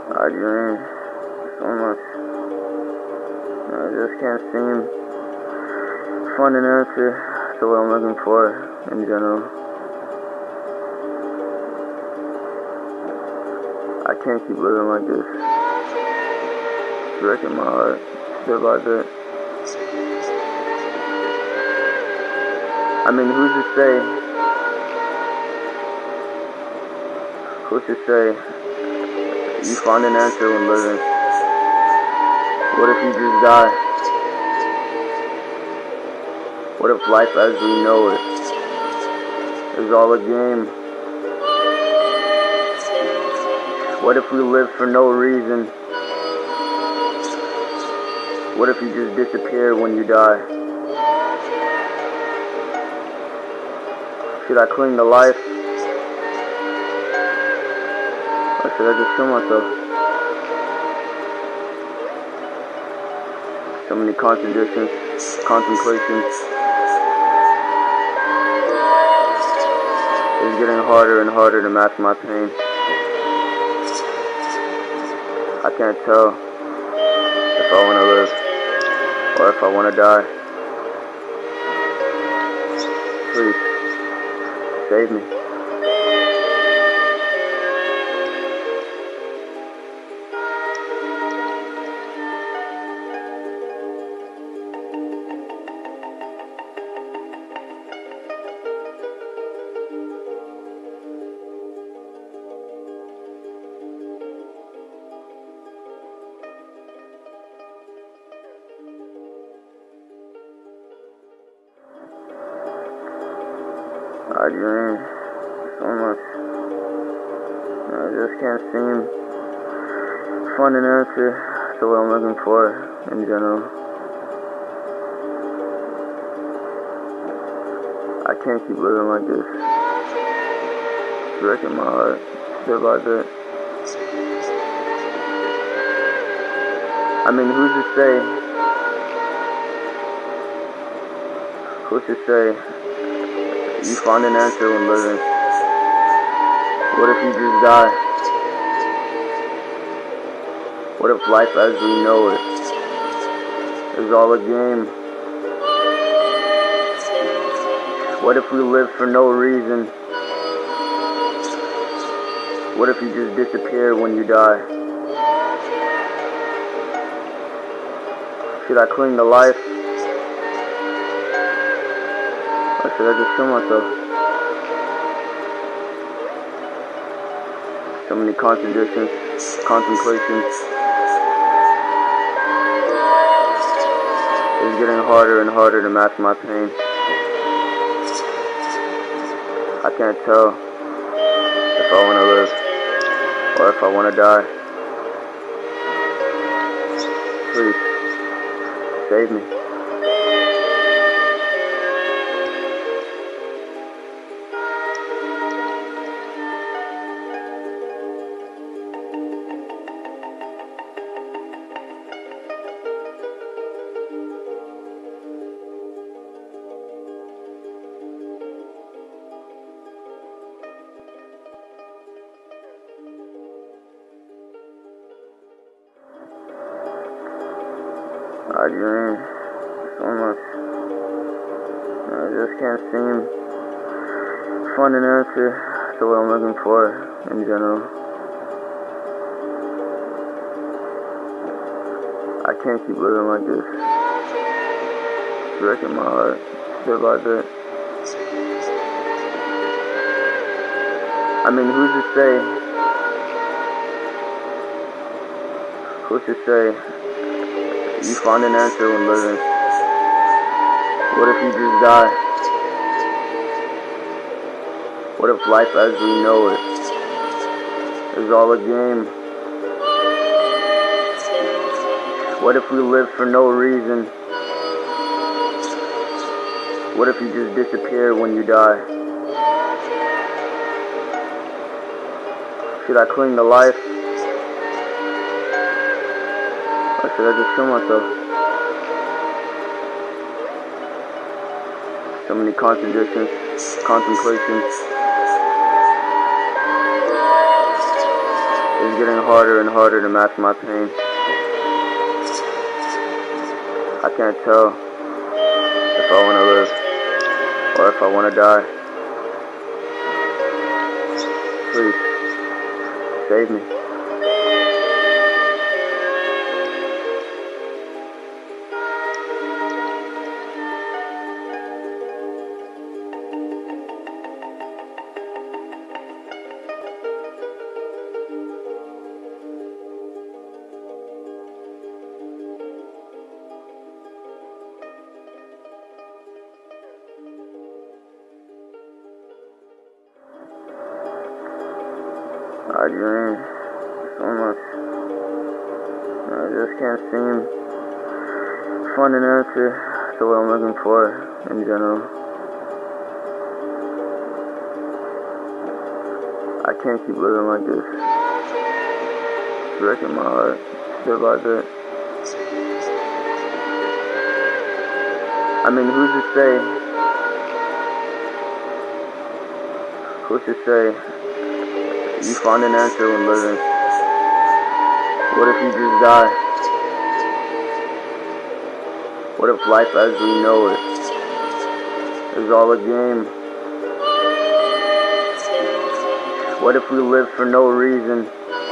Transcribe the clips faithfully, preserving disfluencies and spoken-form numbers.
I dream so much. I just can't seem to find an answer to what I'm looking for in general. I can't keep living like this. It's breaking my heart, bit by bit. I mean, who's to say? Who's to say you find an answer when living? What if you just die? What if life as we know it is all a game? What if we live for no reason? What if you just disappear when you die? Should I cling to life? Or should I just kill myself? So many contradictions, contemplations. It's getting harder and harder to mask my pain. I can't tell if I want to live or if I want to die. Please, save me. I dream so much. I just can't seem to find an answer to what I'm looking for in general. I can't keep living like this. It's breaking my heart, bit by bit. I mean, who's to say? Who's to say you find an answer when living? What if you just die? What if life as we know it is all a game? What if we live for no reason? What if you just disappear when you die? Should I cling to life? Or should I just kill myself? So many contradictions, contemplations. It's getting harder and harder to mask my pain. I can't tell if I want to live or if I want to die. Please, save me. I dream so much. I just can't seem to find an answer to what I'm looking for in general. I can't keep living like this. It's breaking my heart, bit by bit. I mean, who's to say? Who's to say you find an answer when living? What if you just die? What if life as we know it is all a game? What if we live for no reason? What if you just disappear when you die? Should I cling to life? Or should I just kill myself? So many contradictions, contemplations. It's getting harder and harder to mask my pain. I can't tell if I want to live or if I want to die. Please, save me. I dream so much. I just can't seem to find an answer to what I'm looking for in general. I can't keep living like this. It's breaking my heart bit by bit. I mean, who's to say? Who's to say you find an answer when living? What if you just die? What if life as we know it is all a game? What if we live for no reason?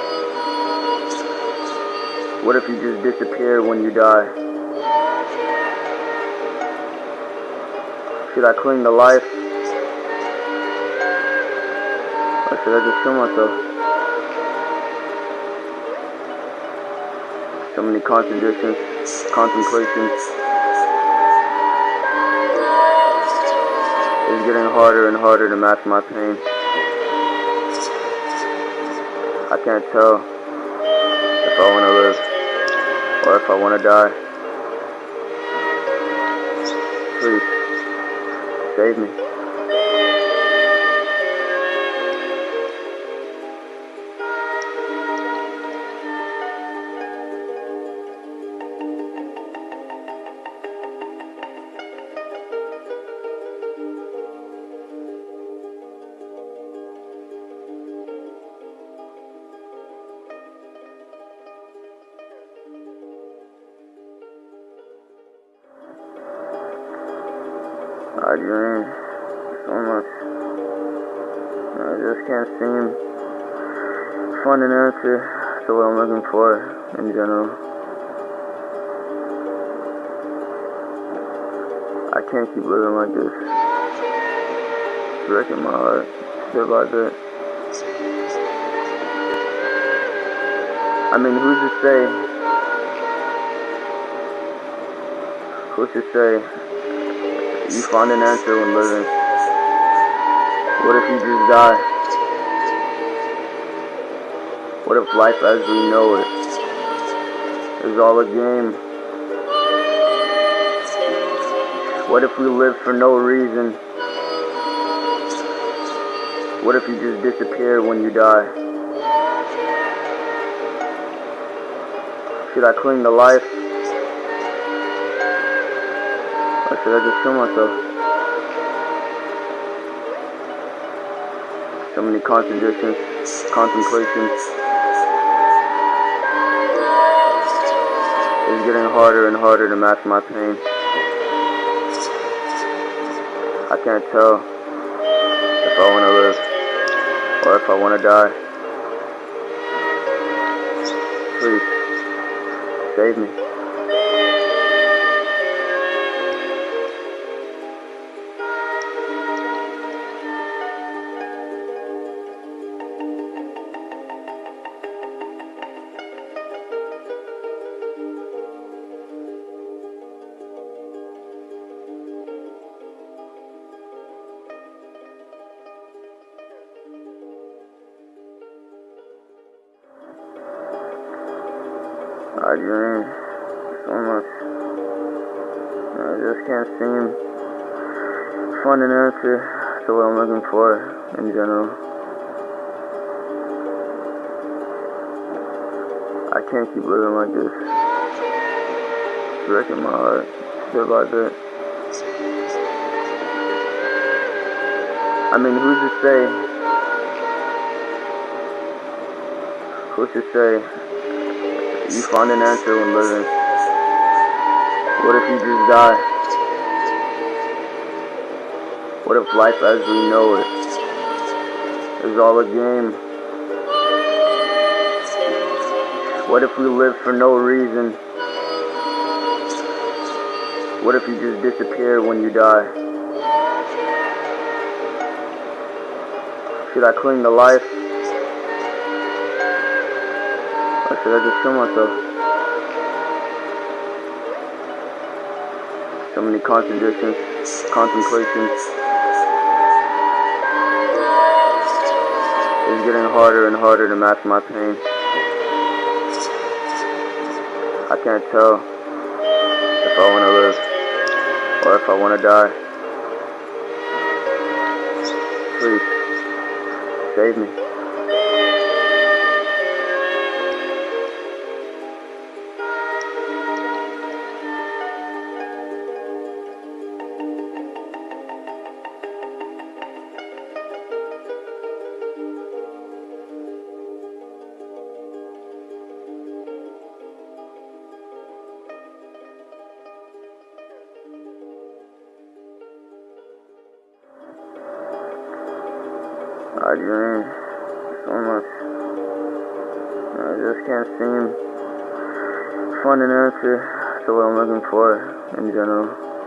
What if you just disappear when you die? Should I cling to life? Or should I just kill myself? So many contradictions, contemplations. It's getting harder and harder to mask my pain. I can't tell if I want to live or if I want to die. Please, save me. I dream so much. I just can't seem to find an answer to what I'm looking for in general. I can't keep living like this. It's breaking my heart bit by bit. I mean, who's to say? Who's to say you find an answer when living? What if you just die? What if life as we know it is all a game? What if we live for no reason? What if you just disappear when you die? Should I cling to life? Or should I just kill myself? So many contradictions, contemplations. It's getting harder and harder to mask my pain. I can't tell if I want to live or if I want to die. Please, save me. I dream so much. I just can't seem to find an answer to what I'm looking for in general. I can't keep living like this. It's breaking my heart bit by bit. I mean, who's to say? Who's to say you find an answer when living? What if you just die? What if life as we know it is all a game? What if we live for no reason? What if you just disappear when you die? Should I cling to life? Or should I just kill myself? So many contradictions, contemplations. It's getting harder and harder to mask my pain. I can't tell if I want to live or if I want to die. Please, save me. I dream so much. I just can't seem to find an answer to what I'm looking for in general.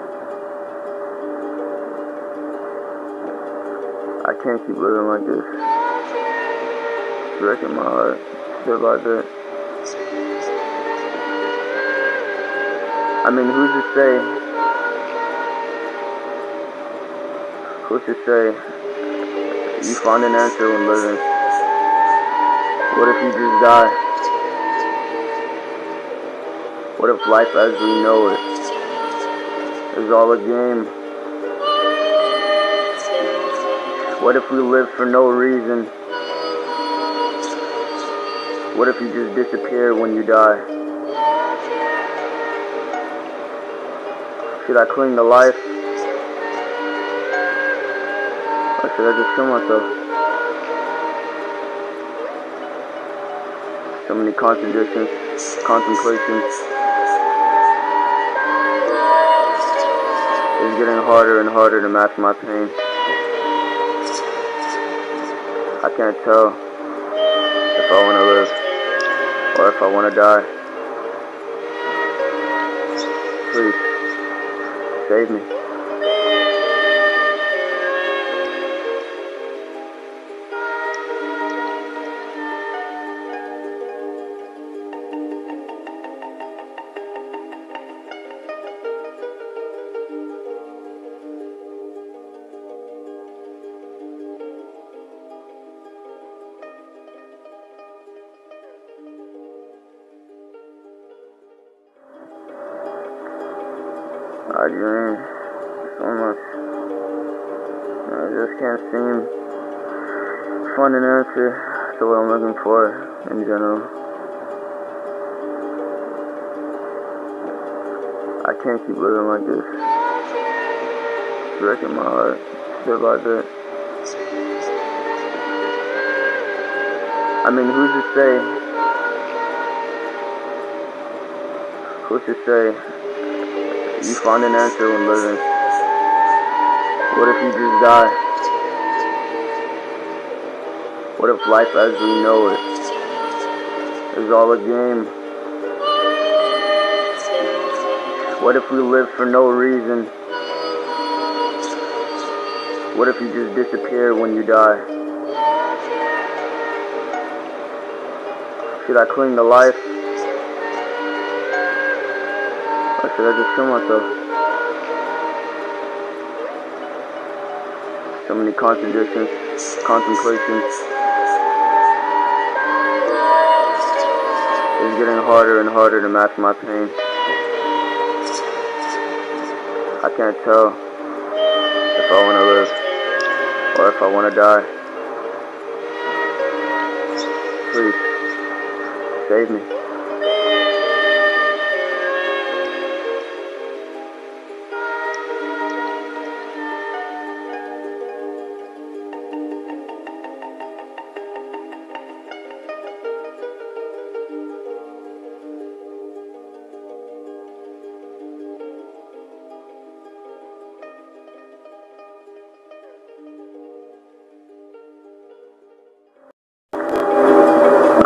I can't keep living like this. It's breaking my heart bit by bit. I mean, who's to say? Who's to say you find an answer when living? What if you just die? What if life as we know it is all a game? What if we live for no reason? What if you just disappear when you die? Should I cling to life? Or should I just kill myself? So many contradictions, contemplations. It's getting harder and harder to mask my pain. I can't tell if I want to live or if I want to die. Please, save me. I dream so much. I just can't seem to find an answer to what I'm looking for in general. I can't keep living like this. It's breaking my heart bit by bit. I mean, who's to say? Who's to say you find an answer when living? What if you just die? What if life as we know it is all a game? What if we live for no reason? What if you just disappear when you die? Should I cling to life? Or should I just kill myself? So many contradictions, contemplations. It's getting harder and harder to mask my pain. I can't tell if I want to live or if I want to die. Please, save me.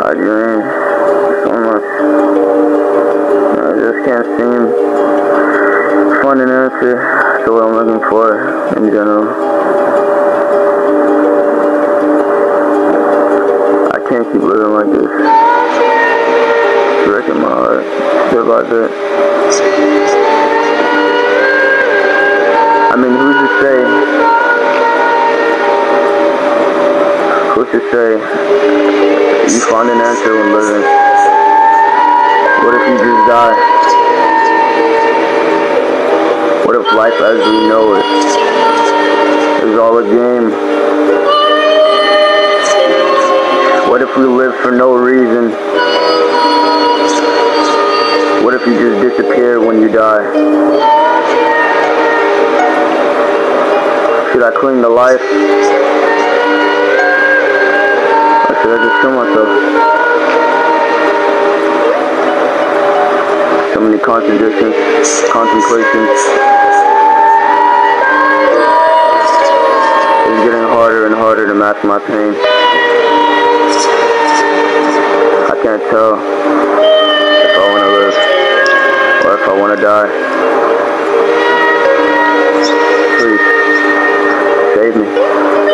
I dream so much. I just can't seem to find an answer to what I'm looking for in general. I can't keep living like this. It's breaking my heart bit by bit. I mean, who's to say? Who's to say you find an answer when living? What if you just die? What if life as we know it is all a game? What if we live for no reason? What if you just disappear when you die? Should I cling to life? Or should I just kill myself? So many contradictions, contemplations. It's getting harder and harder to mask my pain. I can't tell if I want to live or if I want to die. Please, save me.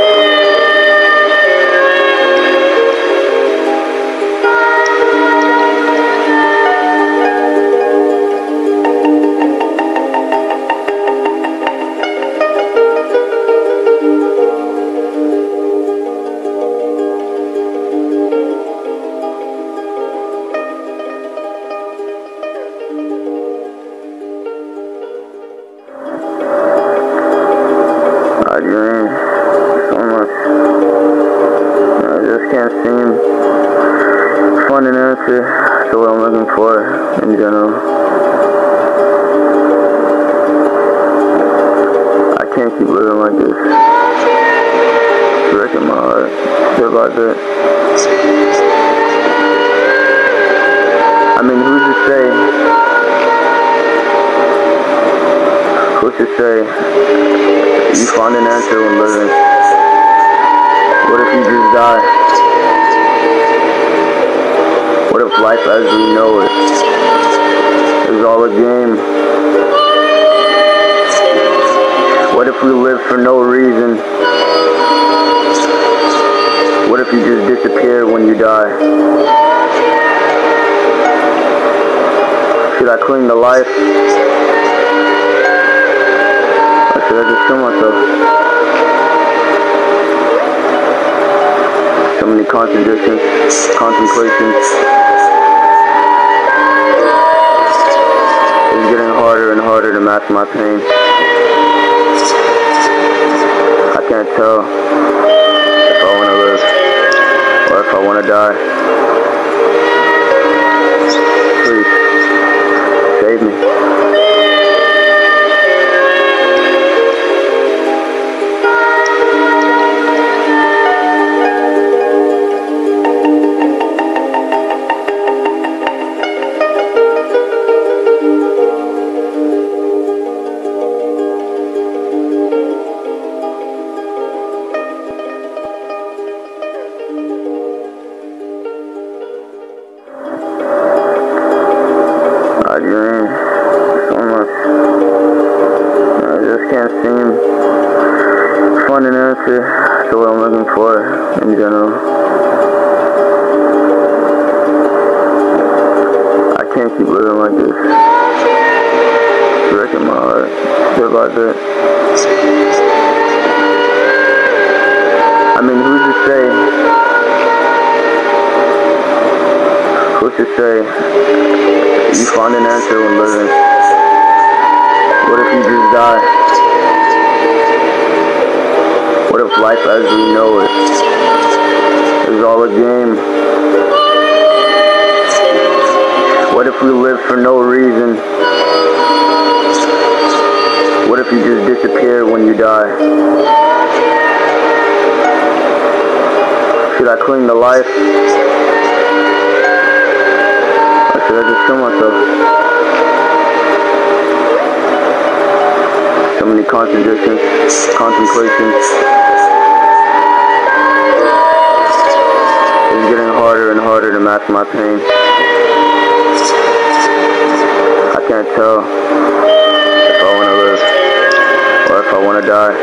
I dream so much. I just can't seem to find an answer to what I'm looking for in general. I can't keep living like this. It's breaking my heart bit by bit. I mean, who's to say? Who's to say you find an answer when living? What if you just die? What if life as we know it is all a game? What if we live for no reason? What if you just disappear when you die? Should I cling to life? Or should I just kill myself? So many contradictions, contemplations. It's getting harder and harder to mask my pain. I can't tell if I want to live or if I want to die. Please, save me. I dream so much. I just can't seem to find an answer to what I'm looking for in general. I can't keep living like this. It's breaking my heart bit by bit. I mean, who's to say? Who's to say you find an answer when living? What if you just die? What if life as we know it is all a game? What if we live for no reason? What if you just disappear when you die? Should I cling to life? Or should I just kill myself? So many contradictions, contemplations. It's getting harder and harder to mask my pain. I can't tell if I want to live or if I want to die.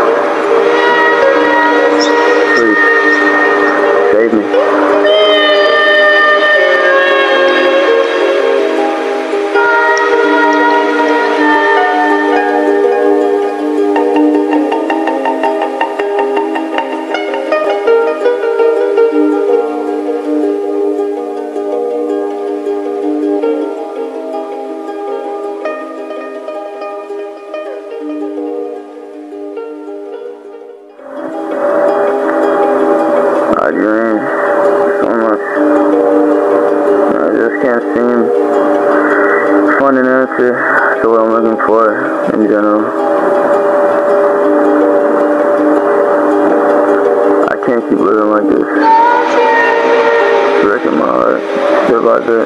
Please, save me. I dream so much. I just can't seem to find an answer to what I'm looking for in general. I can't keep living like this. It's breaking my heart bit by bit.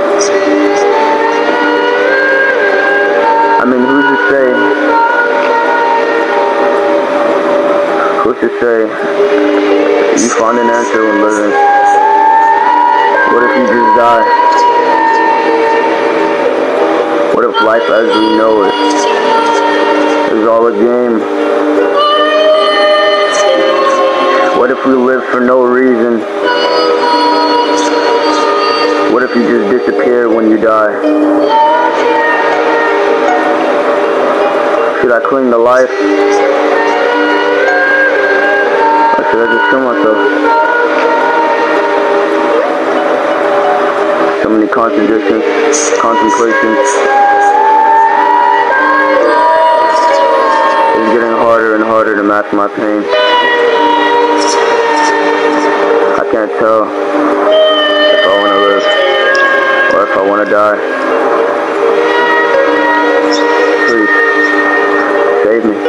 I mean, who's to say? Who's to say you find an answer when living? What if you just die? What if life as we know it is all a game? What if we live for no reason? What if you just disappear when you die? Should I cling to life? Or should I just kill myself? So many contradictions, contemplations. It's getting harder and harder to mask my pain. I can't tell if I want to live or if I want to die. Please, save me.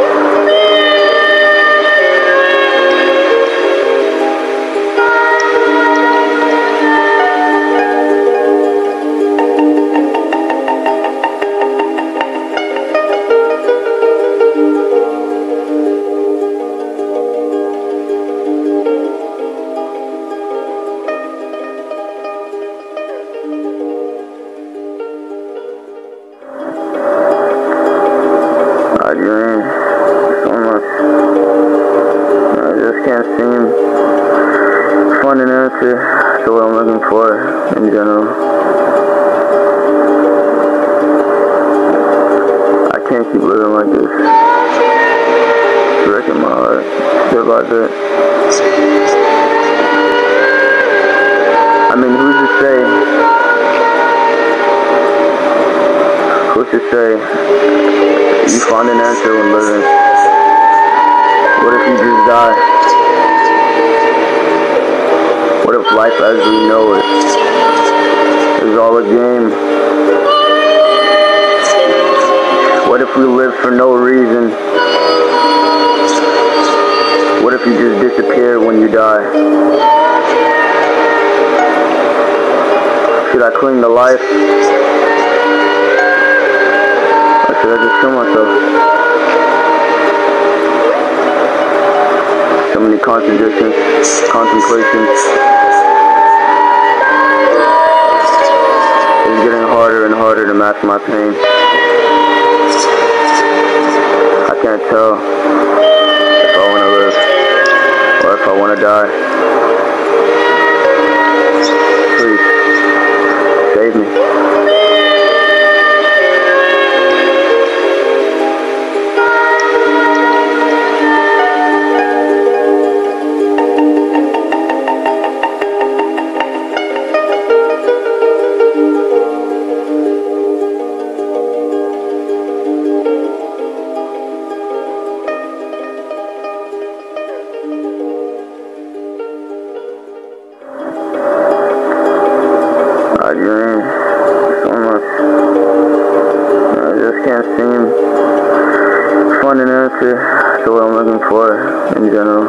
I dream so much. I just can't seem to find an answer to what I'm looking for in general. I can't keep living like this. It's breaking my heart bit by bit. I mean, who's to say? Who's to say you find an answer when living? What if you just die? What if life as we know it is all a game? What if we live for no reason? What if you just disappear when you die? Should I cling to life? Or should I just kill myself? So many contradictions, contemplations. It's getting harder and harder to mask my pain. I can't tell if I want to live or if I want to die. Please, save me. I dream so much. I just can't seem to find an answer to what I'm looking for in general.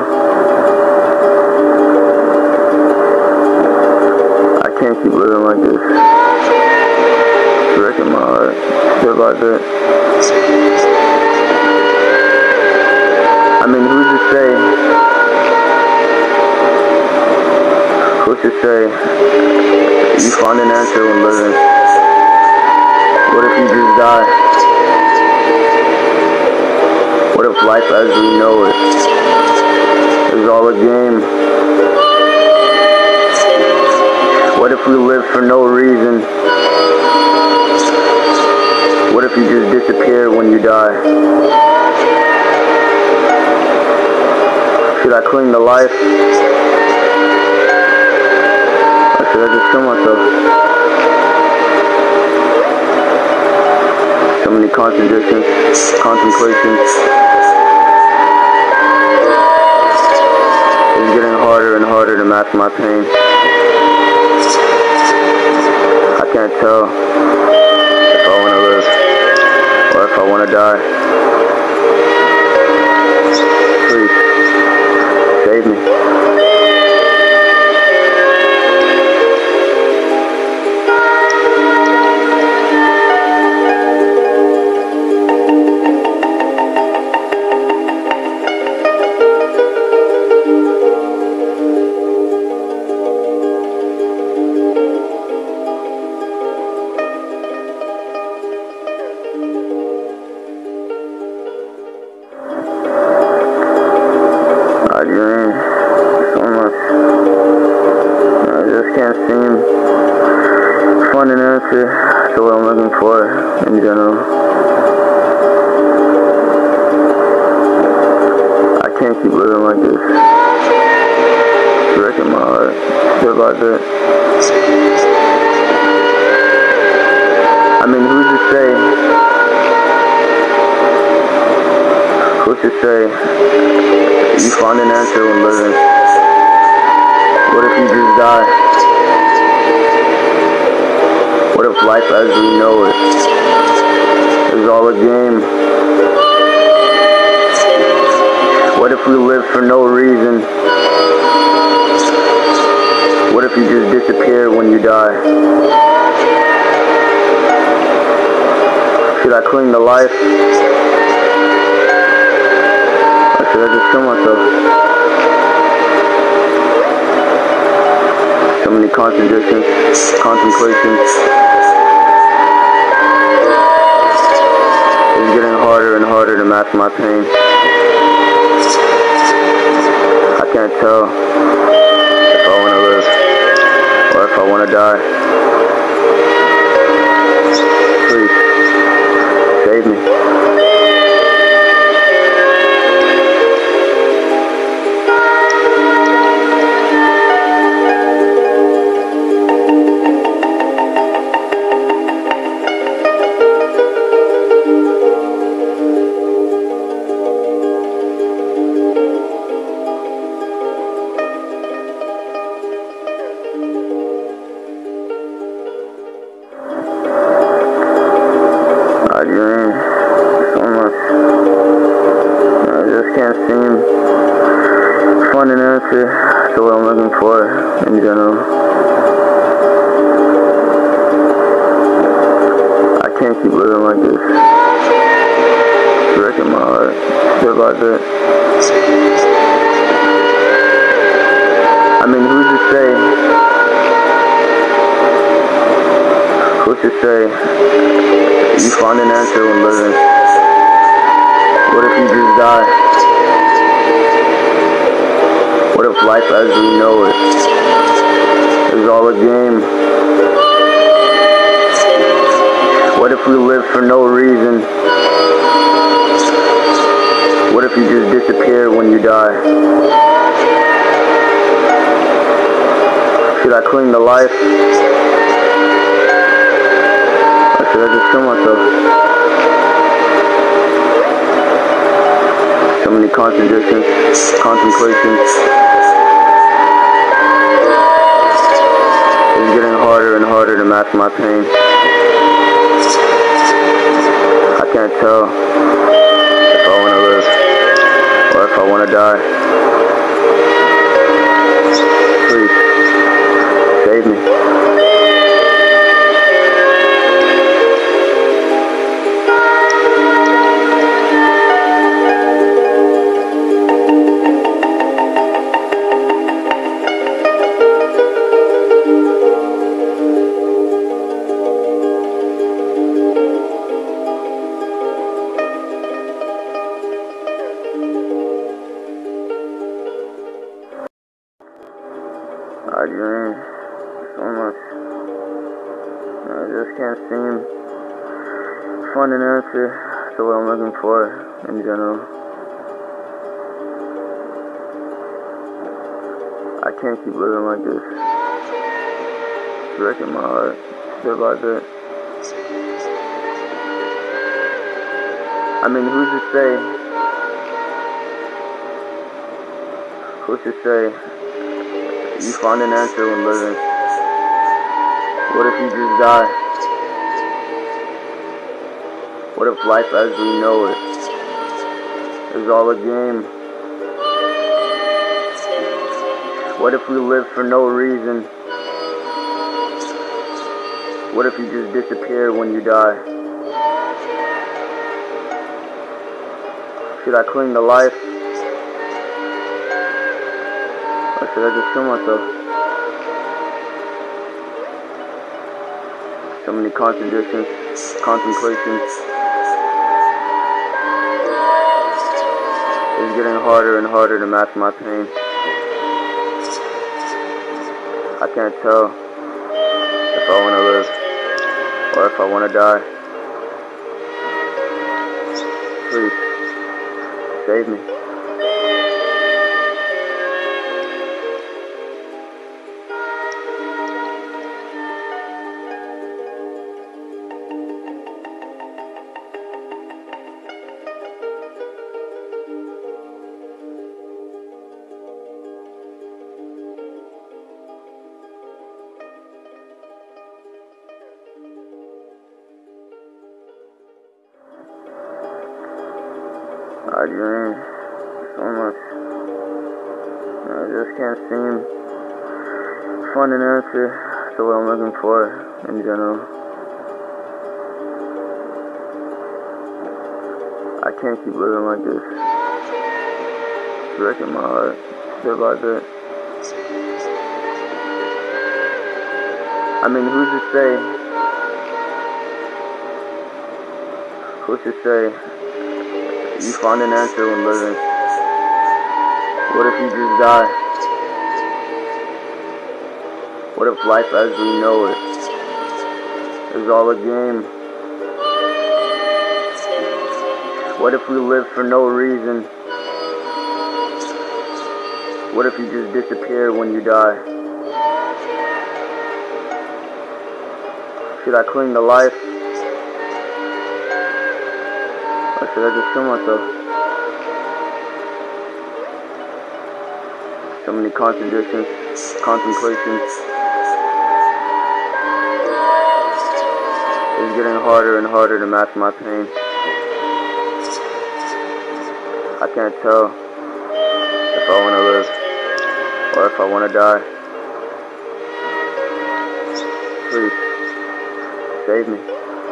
I can't keep living like this. It's breaking my heart bit by bit. I mean, who's to say? Who's to say you find an answer when living? What if you just die? What if life as we know it is all a game? What if we live for no reason? What if you just disappear when you die? Should I cling to life? Or should I just kill myself? So many contradictions, contemplations. It's getting harder and harder to mask my pain. I can't tell if I want to live or if I want to die. Please, save me. I dream so much. I just can't seem to find an answer to what I'm looking for in general. I can't keep living like this. It's breaking my heart bit by bit. I mean, who's to say? Who's to say you find an answer when living? What if you just die? What if life as we know it is all a game? What if we live for no reason? What if you just disappear when you die? Should I cling to life? Or should I just kill myself? So many contradictions, contemplations. It's getting harder and harder to mask my pain. I can't tell if I want to live or if I want to die. Please, save me. I dream so much. I just can't seem to find an answer to what I'm looking for in general. I can't keep living like this. It's breaking my heart bit by bit. I mean, who's to say? Who's to say you find an answer when living? What if you just die? What if life as we know it is all a game? What if we live for no reason? What if you just disappear when you die? Should I cling to life? Or should I just kill myself? So many contradictions, contemplations. It's getting harder and harder to mask my pain. I can't tell if I want to live or if I want to die. Please, save me. I just can't seem to find an answer to what I'm looking for in general. I can't keep living like this. It's breaking my heart, bit by bit. I mean, who's to say, who's to say you find an answer when living? What if you just die? What if life as we know it is all a game? What if we live for no reason? What if you just disappear when you die? Should I cling to life? Or should I just kill myself? So many contradictions, contemplations. It's getting harder and harder to mask my pain. I can't tell if I want to live or if I want to die. Please, save me. I dream so much. I just can't seem to find an answer to what I'm looking for in general. I can't keep living like this. It's breaking my heart, bit by bit. I mean, who's to say, who's to say you find an answer when living? What if you just die? What if life as we know it is all a game? What if we live for no reason? What if you just disappear when you die? Should I cling to life? Or should I just kill myself? So many contradictions, contemplations. It's getting harder and harder to mask my pain. I can't tell if I want to live or if I want to die. Please, save me.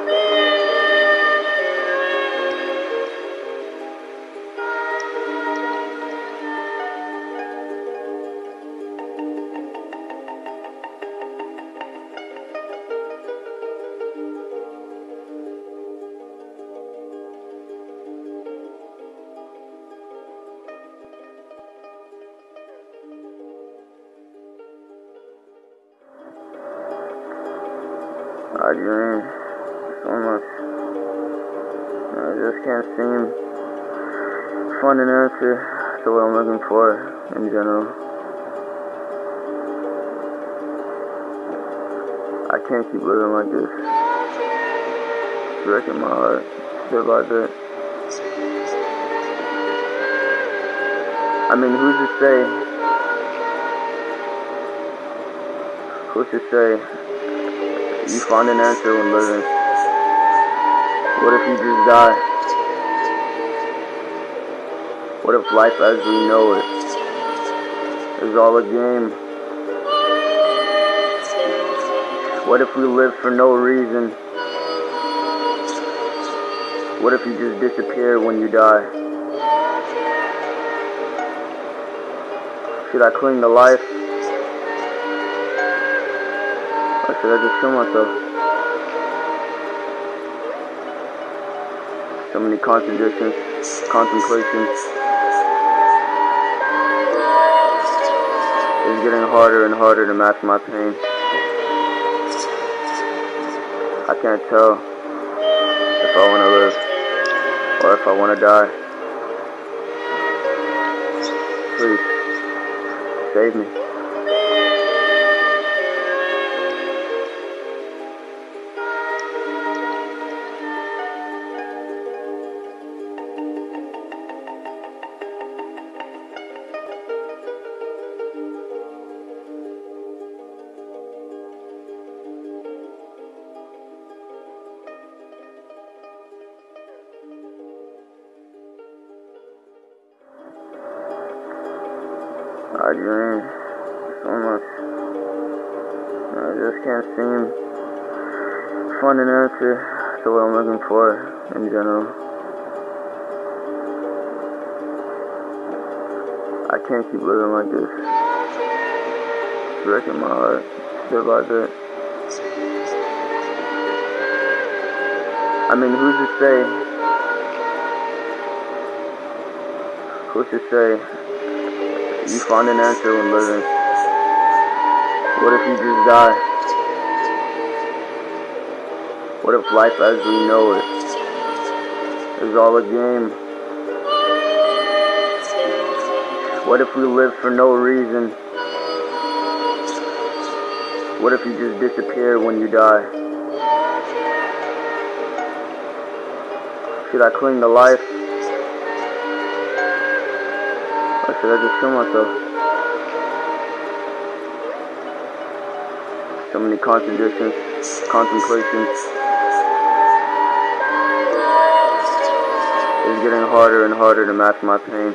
I dream so much. I just can't seem to find an answer to what I'm looking for in general. I can't keep living like this. It's breaking my heart, bit by bit. I mean, who's to say, who's to say you find an answer when living? What if you just die? What if life as we know it is all a game? What if we live for no reason? What if you just disappear when you die? Should I cling to life? Or should I just kill myself? So many contradictions, contemplations. It's getting harder and harder to mask my pain. I can't tell if I want to live or if I want to die. Please, save me. I dream so much. I just can't seem to find an answer to what I'm looking for in general. I can't keep living like this. It's breaking my heart bit by bit. I mean, who's to say? Who's to say you find an answer when living? What if you just die? What if life as we know it is all a game? What if we live for no reason? What if you just disappear when you die? Should I cling to life? Or should I just kill myself? So many contradictions, contemplations. It's getting harder and harder to mask my pain.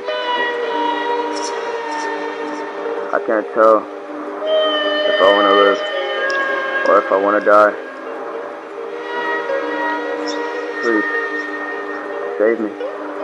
I can't tell if I want to live or if I want to die. Please, save me.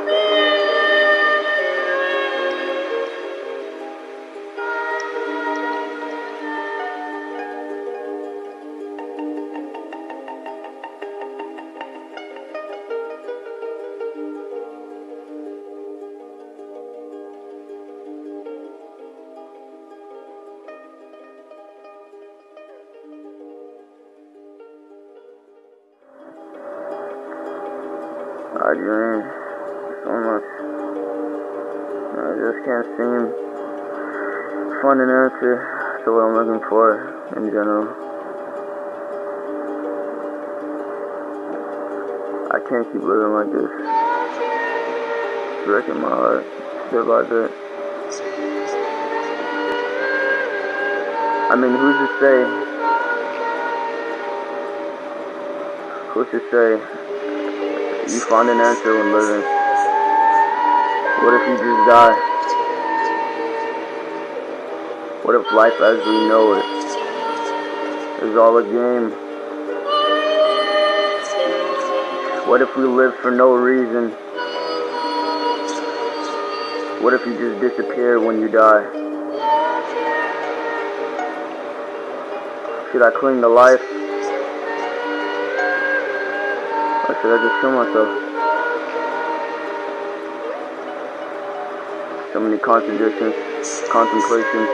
I dream so much. I just can't seem to find an answer to what I'm looking for in general. I can't keep living like this. It's breaking my heart bit by bit. I mean, who's to say? Who's to say you find an answer when living? What if you just die? What if life as we know it is all a game? What if we live for no reason? What if you just disappear when you die? Should I cling to life? Or should I just kill myself? So many contradictions, contemplations.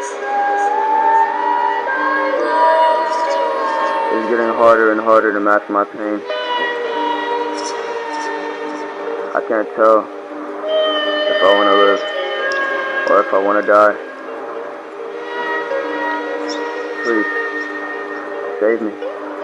It's getting harder and harder to mask my pain. I can't tell if I want to live or if I want to die. Please, save me.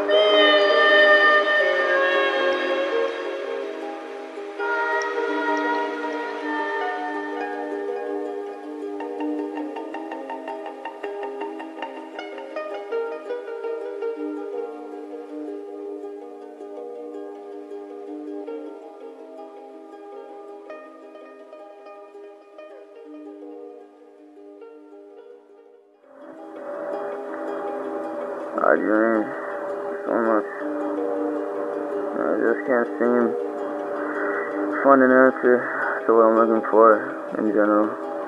I dream so much. I just can't seem to find an answer to what I'm looking for in general.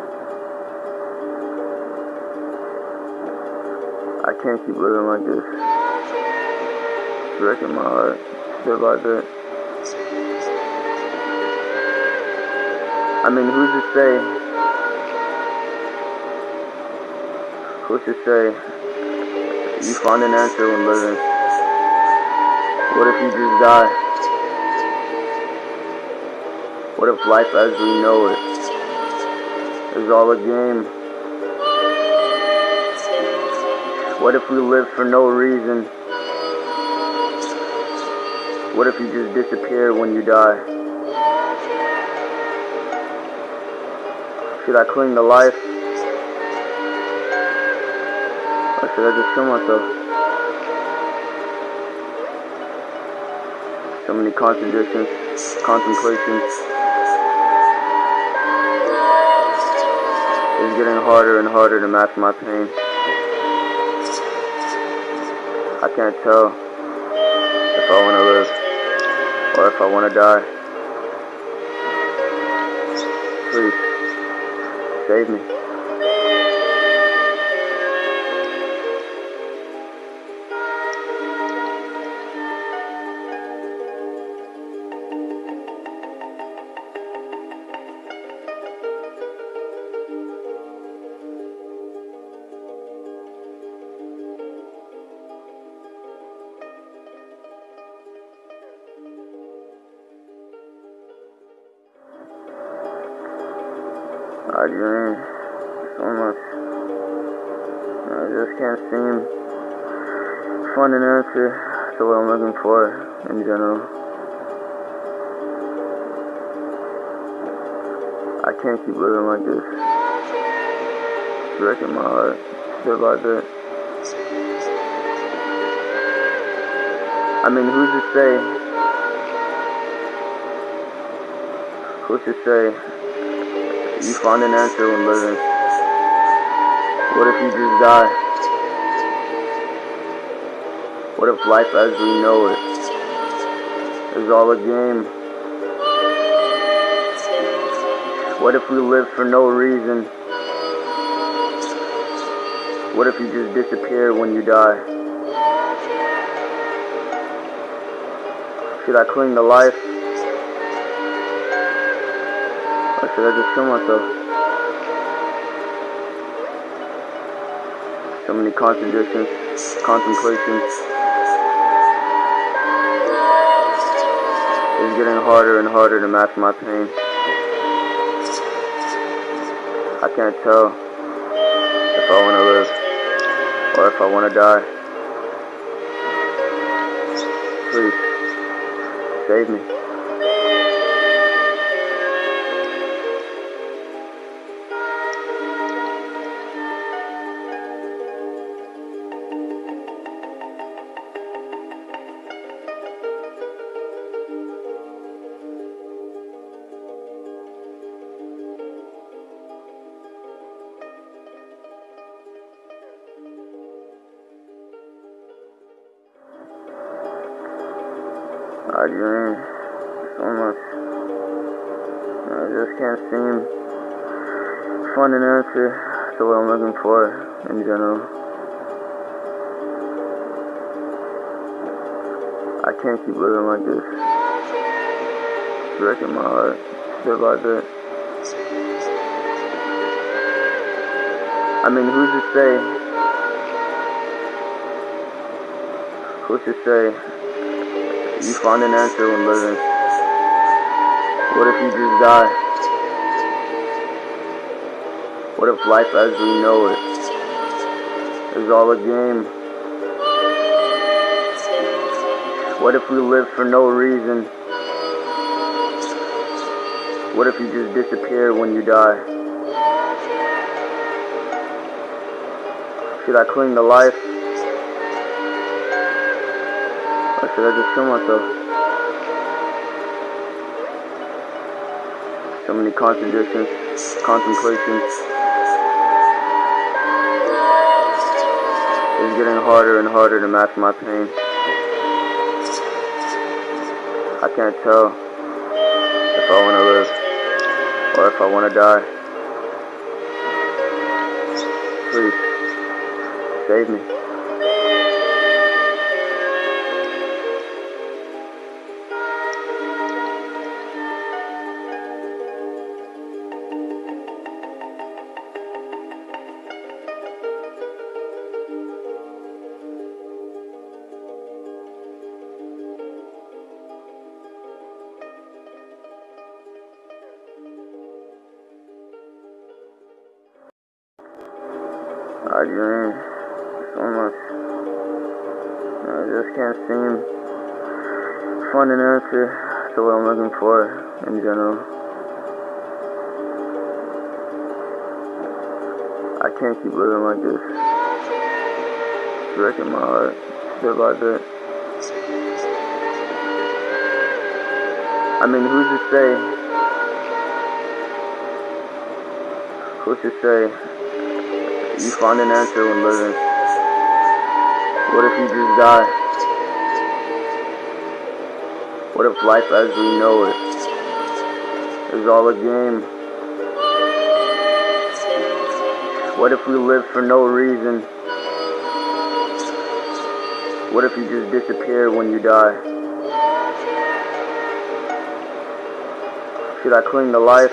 I can't keep living like this. It's breaking my heart bit by bit. I mean, who's to say? Who's to say you find an answer when living? What if you just die? What if life as we know it is all a game? What if we live for no reason? What if you just disappear when you die? Should I cling to life? Or should I just kill myself? So many contradictions, contemplations. It's getting harder and harder to mask my pain. I can't tell if I want to live or if I want to die. Please, save me. I dream so much. I just can't seem to find an answer to what I'm looking for in general. I can't keep living like this. It's breaking my heart bit by bit. I mean, who's to say? Who's to say you find an answer when living? What if you just die? What if life as we know it is all a game? What if we live for no reason? What if you just disappear when you die? Should I cling to life? Or should I just kill myself? So many contradictions, contemplations. It's getting harder and harder to mask my pain. I can't tell if I want to live or if I want to die. Please, save me. I dream so much. I just can't seem to find an answer to what I'm looking for in general. I can't keep living like this. It's breaking my heart bit by bit. I mean, who's to say? Who's to say you find an answer when living? What if you just die? What if life as we know it is all a game? What if we live for no reason? What if you just disappear when you die? Should I cling to life? Or should I just kill myself? So many contradictions, contemplations. It's getting harder and harder to mask my pain. I can't tell if I want to live or if I want to die. Please, save me. I dream so much. I just can't seem to find an answer to what I'm looking for in general. I can't keep living like this. It's wrecking my heart, bit by bit. I mean, who's to say? Who's to say you find an answer when living? What if you just die? What if life as we know it is all a game? What if we live for no reason? What if you just disappear when you die? Should I cling to life?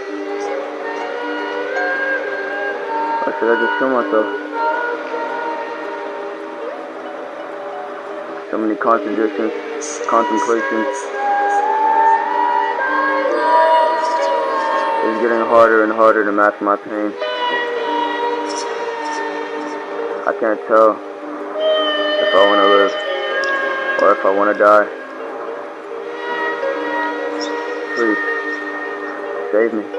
Or should I just kill myself? So many contradictions, contemplations. It's getting harder and harder to mask my pain. I can't tell if I want to live or if I want to die. Please, save me.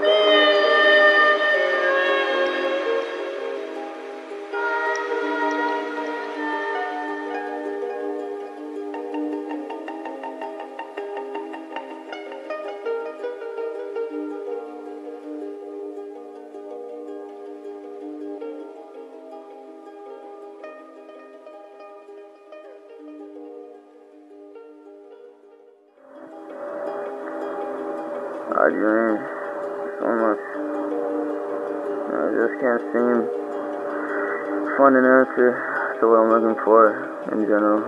I dream so much. I just can't seem to find an answer to what I'm looking for in general.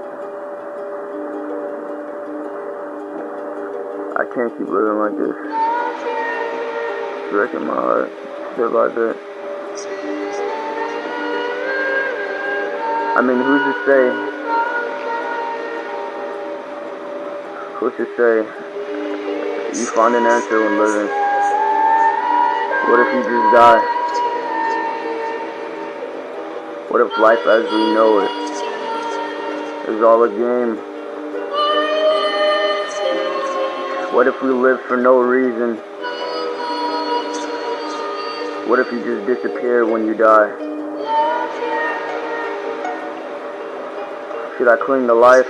I can't keep living like this. It's wrecking my heart, bit by bit. I mean, who's to say? Who's to say you find an answer when living? What if you just die? What if life as we know it is all a game? What if we live for no reason? What if you just disappear when you die? Should I cling to life?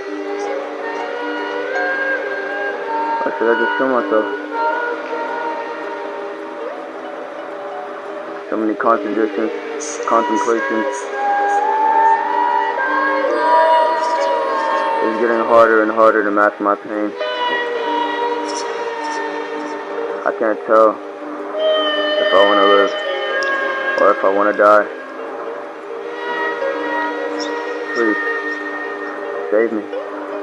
Or should I just kill myself? So many contradictions, contemplations. It's getting harder and harder to mask my pain. I can't tell if I want to live or if I want to die. Please, save me.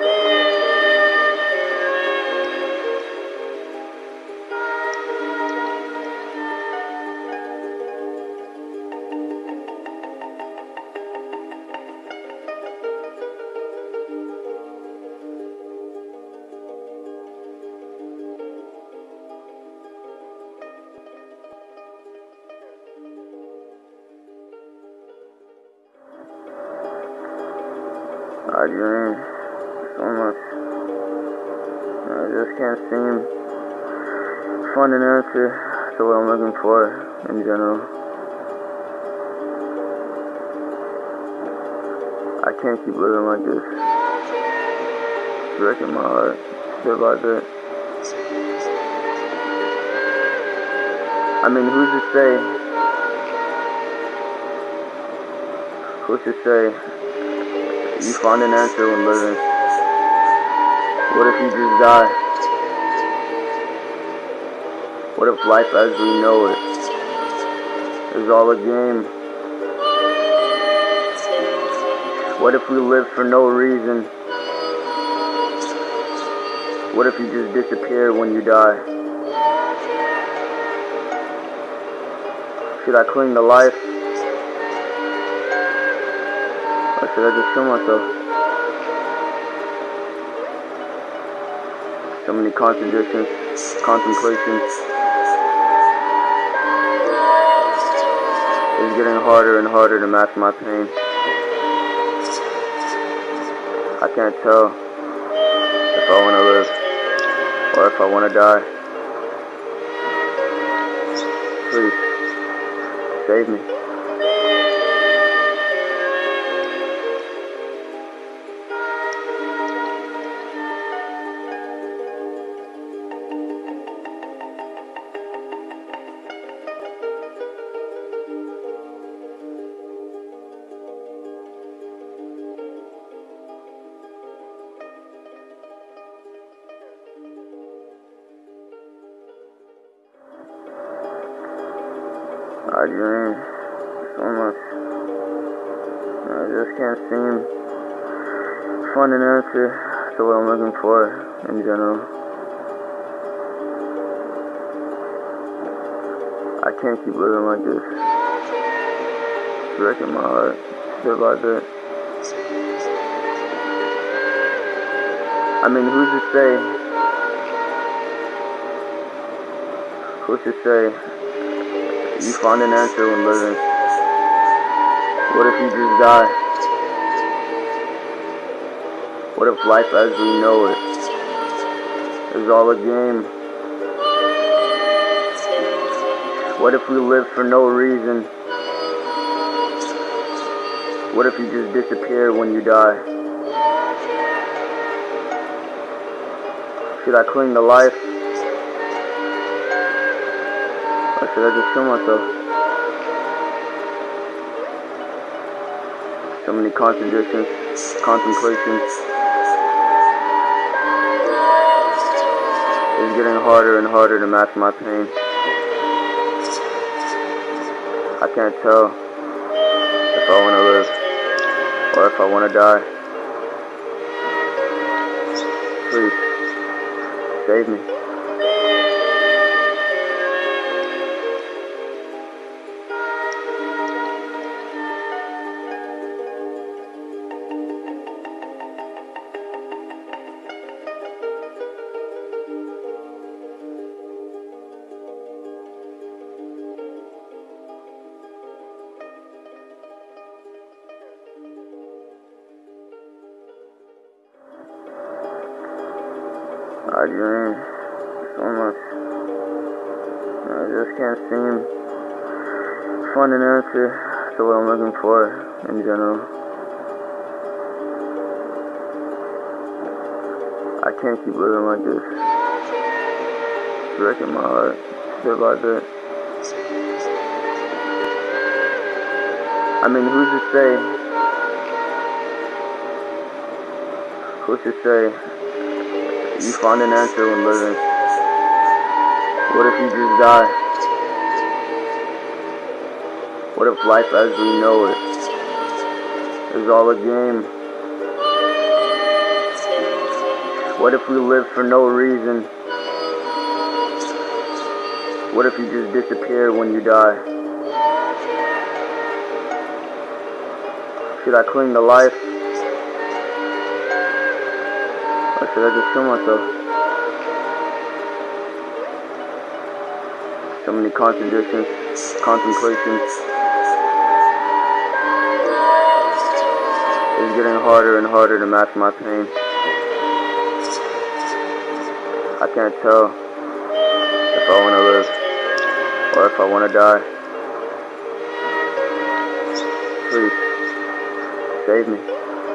I dream so much. I just can't seem to find an answer to what I'm looking for in general. I can't keep living like this. It's wrecking my heart, bit by bit. I mean, who's to say? Who's to say you find an answer when living? What if you just die? What if life as we know it is all a game? What if we live for no reason? What if you just disappear when you die? Should I cling to life? Or should I just kill myself? So many contradictions, contemplations. It's It's getting harder and harder to mask my pain. I can't tell if I want to live or if I want to die. Please, save me. I dream so much. I just can't seem to find an answer to what I'm looking for in general. I can't keep living like this. It's breaking my heart bit by bit. I mean, who's to say? Who's to say you find an answer when living? What if you just die? What if life as we know it is all a game? What if we live for no reason? What if you just disappear when you die? Should I cling to life? Or should I just kill myself? So many contradictions, contemplations. It's getting harder and harder to mask my pain. I can't tell if I want to live or if I want to die. Please, save me. I dream so much. I just can't seem to find an answer to what I'm looking for in general. I can't keep living like this. It's breaking my heart bit by bit. I mean, who's to say? Who's to say you find an answer when living? What if you just die? What if life as we know it is all a game? What if we live for no reason? What if you just disappear when you die? Should I cling to life? Or should I just kill myself? So many contradictions, contemplations. It's getting harder and harder to mask my pain. I can't tell if I want to live or if I want to die. Please, save me.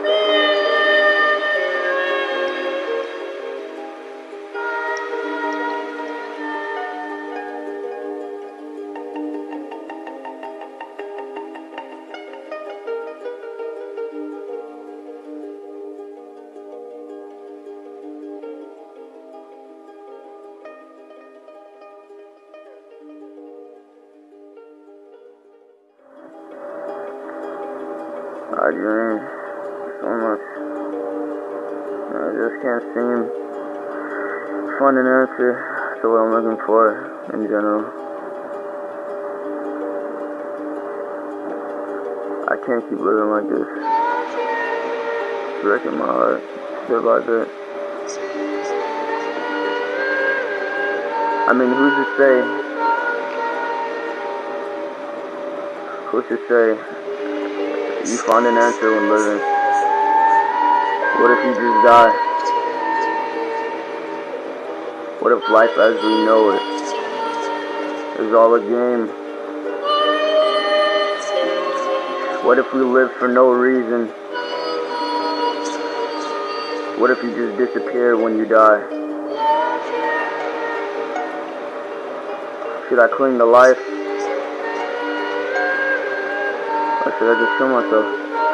I dream so much. I just can't seem to find an answer to what I'm looking for in general. I can't keep living like this. It's breaking my heart bit by bit. I mean, who's to say? Who's to say you find an answer when living? What if you just die? What if life as we know it is all a game? What if we live for no reason? What if you just disappear when you die? Should I cling to life? Or should I just kill myself?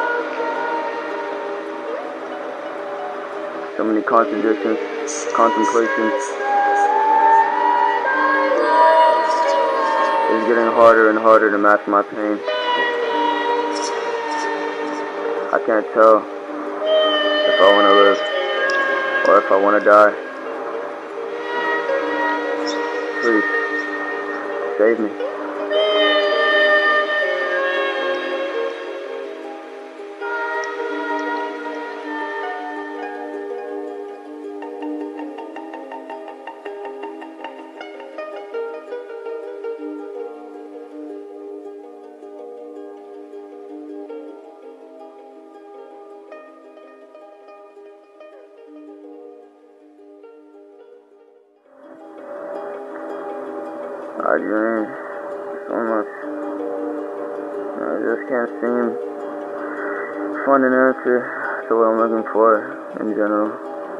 So many contradictions, contemplations. It's getting harder and harder to mask my pain. I can't tell if I want to live or if I want to die. Please, save me. I dream so much. I just can't seem to find an answer to what I'm looking for in general.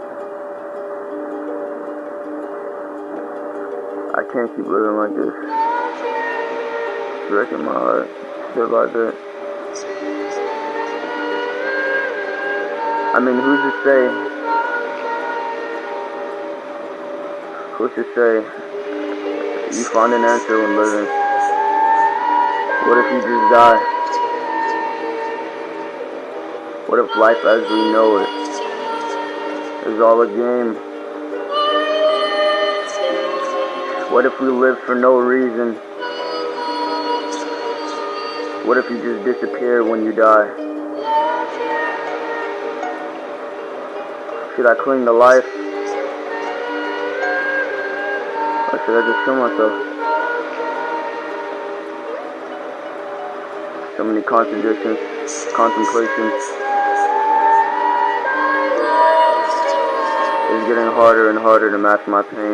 I can't keep living like this. It's breaking my heart bit by bit. I mean, who's to say? Who's to say you find an answer when living? What if you just die? What if life as we know it is all a game? What if we live for no reason? What if you just disappear when you die? Should I cling to life? Or should I just kill myself? So many contradictions, contemplations. It's getting harder and harder to mask my pain.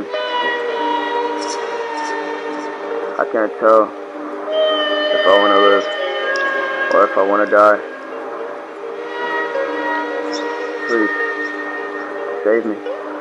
I can't tell if I want to live or if I want to die. Please, save me.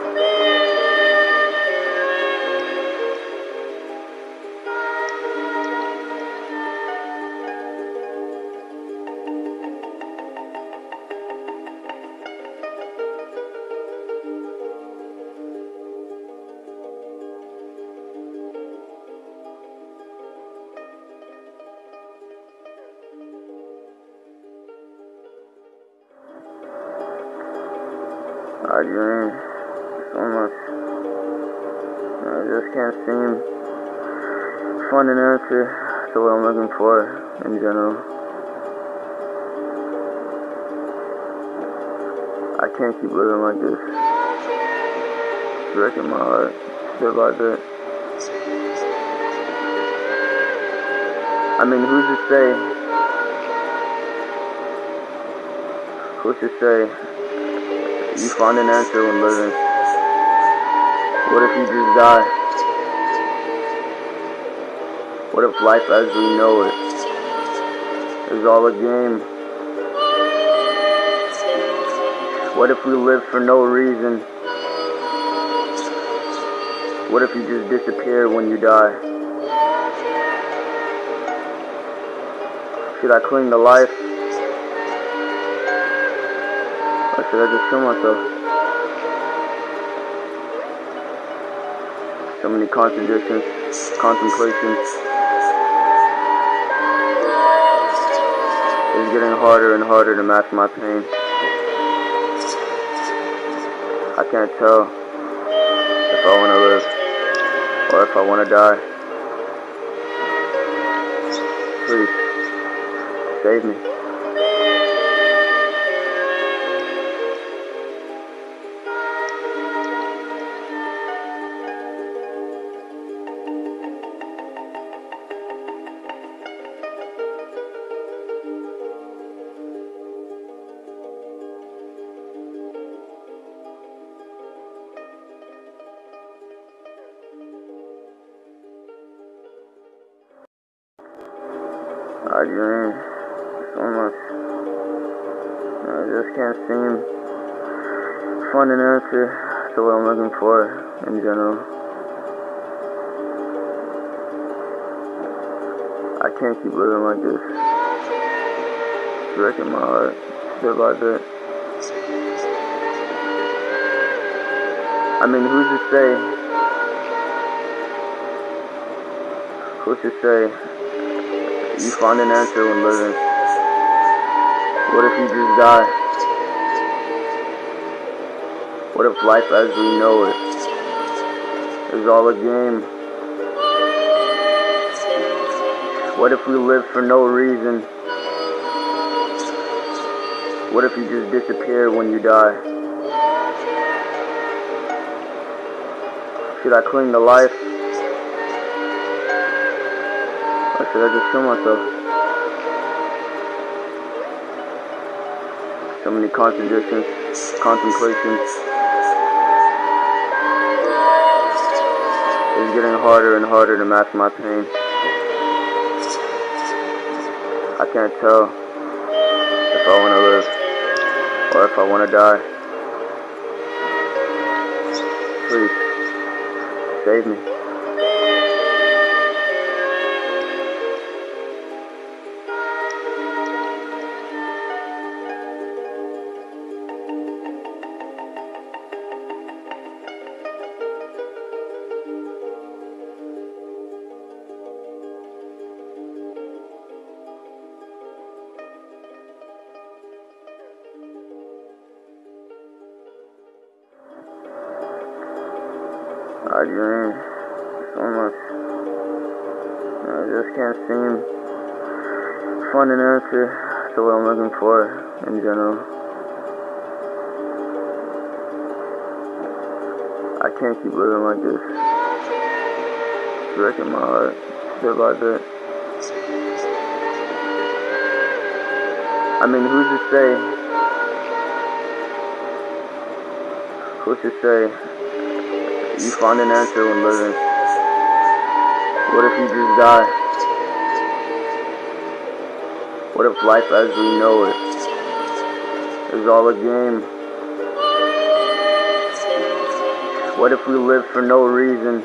I dream so much. I just can't seem to find an answer to what I'm looking for in general. I can't keep living like this. It's breaking my heart bit by bit. I mean, who's to say? Who's to say you find an answer when living? What if you just die? What if life as we know it is all a game? What if we live for no reason? What if you just disappear when you die? Should I cling to life? Or should I just kill myself? So many contradictions, contemplations. It's getting harder and harder to mask my pain. I can't tell if I want to live or if I want to die. Please, save me. I dream so much. I just can't seem to find an answer to what I'm looking for in general. I can't keep living like this. It's breaking my heart bit by bit. I mean, who's to say? Who's to say you find an answer when living? What if you just die? What if life as we know it is all a game? What if we live for no reason? What if you just disappear when you die? Should I cling to life? Or should I just kill myself? So many contradictions, contemplations. It's getting harder and harder to mask my pain. I can't tell if I want to live or if I want to die. Please, save me. I dream so much. I just can't seem to find an answer to what I'm looking for in general. I can't keep living like this. It's breaking my heart bit by bit. I mean, who's to say? Who's to say you find an answer when living? What if you just die? What if life as we know it is all a game? What if we live for no reason?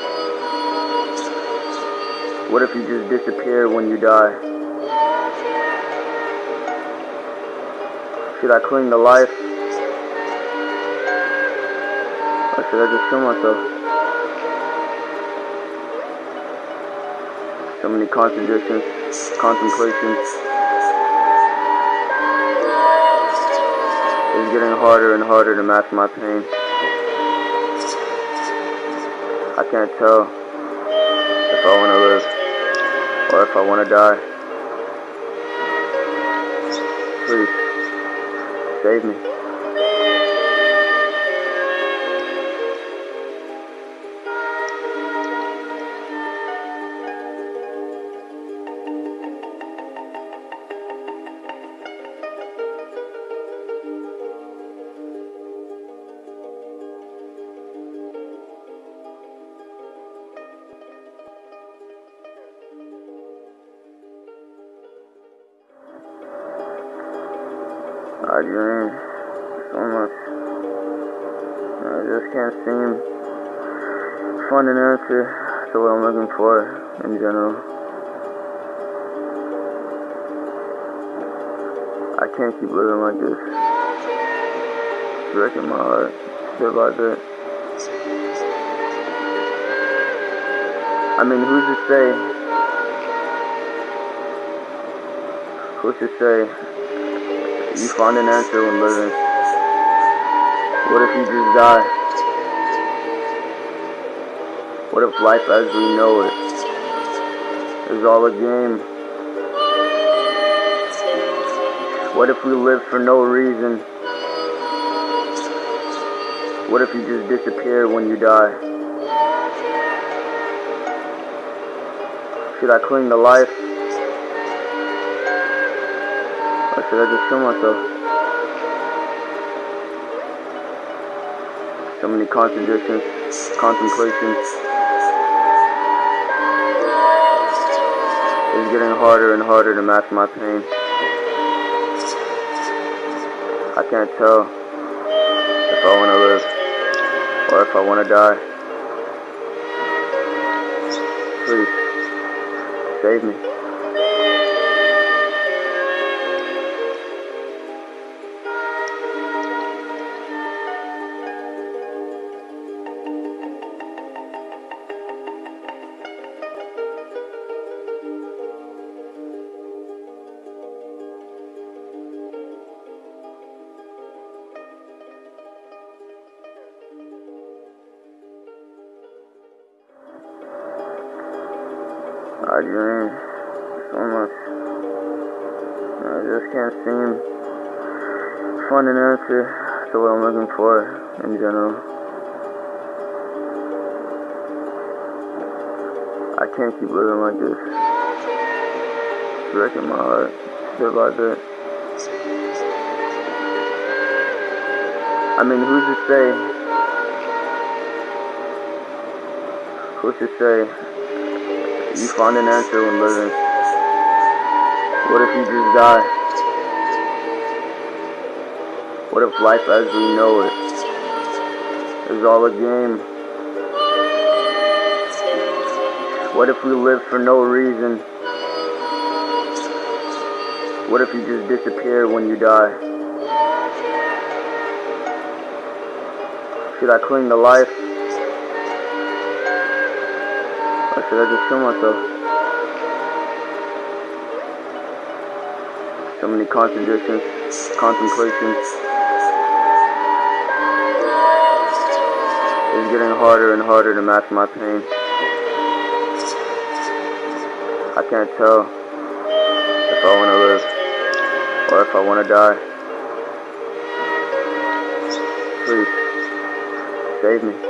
What if you just disappear when you die? Should I cling to life? Or should I just kill myself? So many contradictions, contemplations. It's getting harder and harder to mask my pain. I can't tell if I want to live or if I want to die. Please, save me. I dream so much. I just can't seem to find an answer to what I'm looking for in general. I can't keep living like this. It's breaking my heart bit by bit. I mean, who's to say? Who's to say you find an answer when living? What if you just die? What if life as we know it is all a game? What if we live for no reason? What if you just disappear when you die? Should I cling to life? Or should I just kill myself? So many contradictions, contemplations. It's It's getting harder and harder to mask my pain. I can't tell if I want to live or if I want to die. Please, save me. I dream so much. I just can't seem to find an answer to what I'm looking for in general. I can't keep living like this. It's wrecking my heart bit by bit. I mean, who's to say? Who's to say you find an answer when living? What if you just die? What if life as we know it is all a game? What if we live for no reason? What if you just disappear when you die? Should I cling to life? Or should I just kill myself? So many contradictions, contemplations. It's getting harder and harder to mask my pain. I can't tell if I want to live or if I want to die. Please, save me.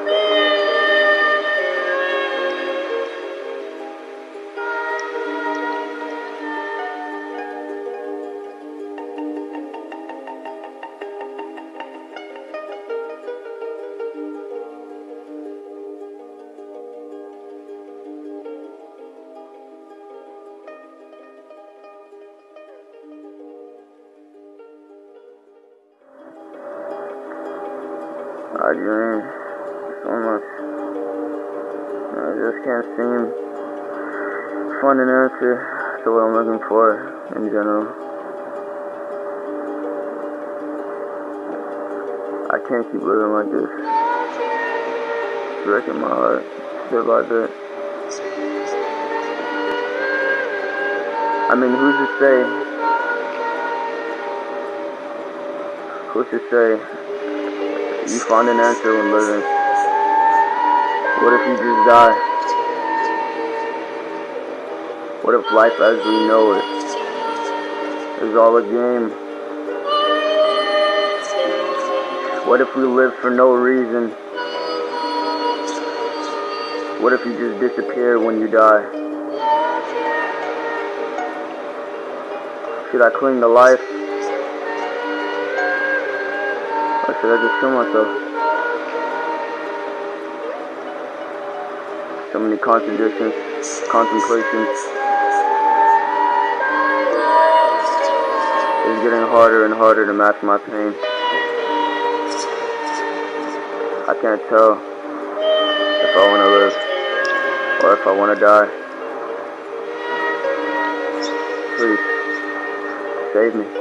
I dream so much. I just can't seem to find an answer to what I'm looking for in general. I can't keep living like this. It's wrecking my heart bit by bit. I mean, who's to say? Who's to say you find an answer when living? What if you just die? What if life as we know it is all a game? What if we live for no reason? What if you just disappear when you die? Should I cling to life? Or should I just kill myself? So many contradictions, contemplations. It's getting harder and harder to mask my pain. I can't tell if I want to live or if I want to die. Please, save me.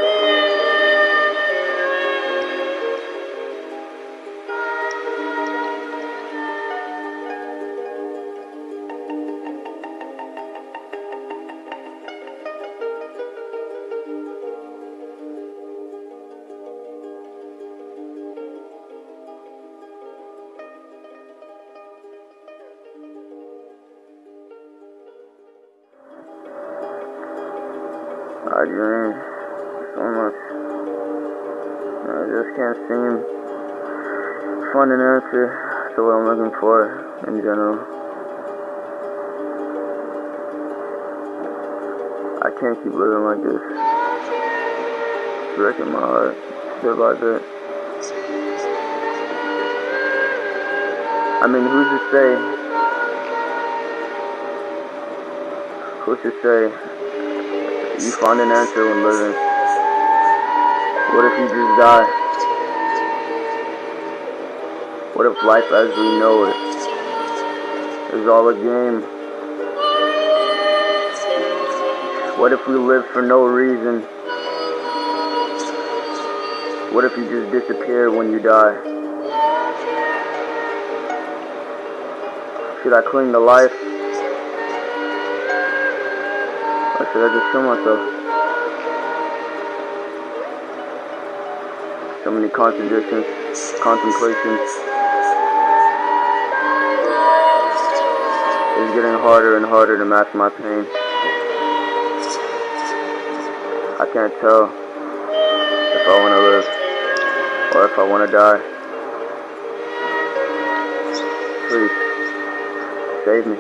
I dream so much. I just can't seem to find an answer to what I'm looking for in general. I can't keep living like this. It's wrecking my heart bit by bit. I mean, who's to say? Who's to say you find an answer when living? What if you just die? What if life as we know it is all a game? What if we live for no reason? What if you just disappear when you die? Should I cling to life? Or should I just kill myself? So many contradictions, contemplations. It's getting harder and harder to mask my pain. I can't tell if I want to live or if I want to die. Please, save me.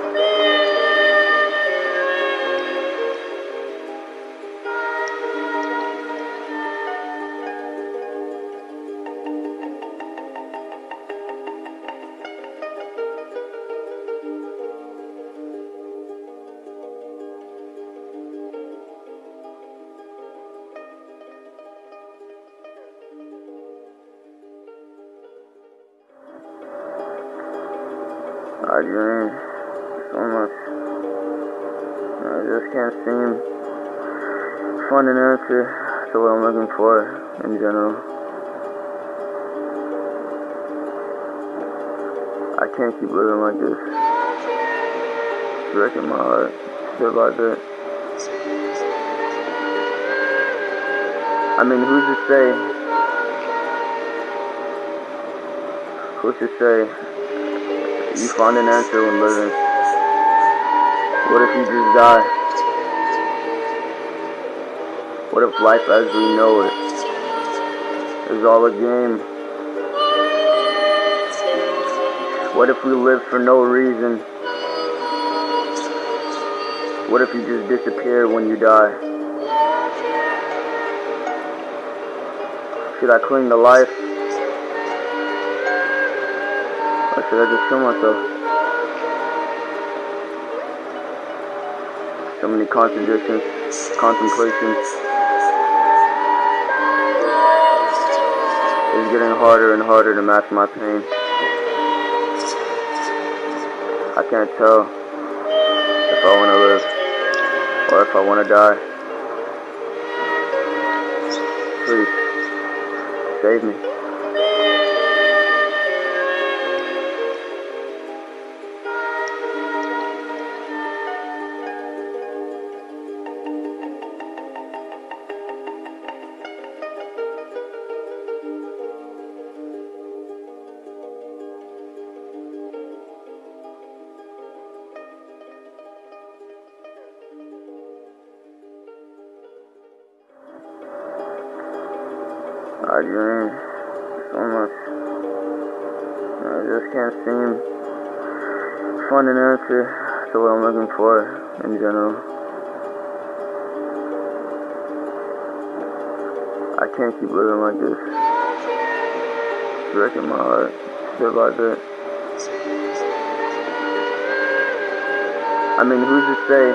I dream so much. I just can't seem to find an answer to what I'm looking for in general. I can't keep living like this. It's breaking my heart bit by bit. I mean, who's to say? Who's to say you find an answer when living? What if you just die? What if life as we know it is all a game? What if we live for no reason? What if you just disappear when you die? Should I cling to life? Or should I just kill myself? So many contradictions, contemplations. It's getting harder and harder to mask my pain. I can't tell if I want to live or if I want to die. Please, save me. I dream so much. I just can't seem to find an answer to what I'm looking for in general. I can't keep living like this. It's breaking my heart bit by bit. I mean, who's to say?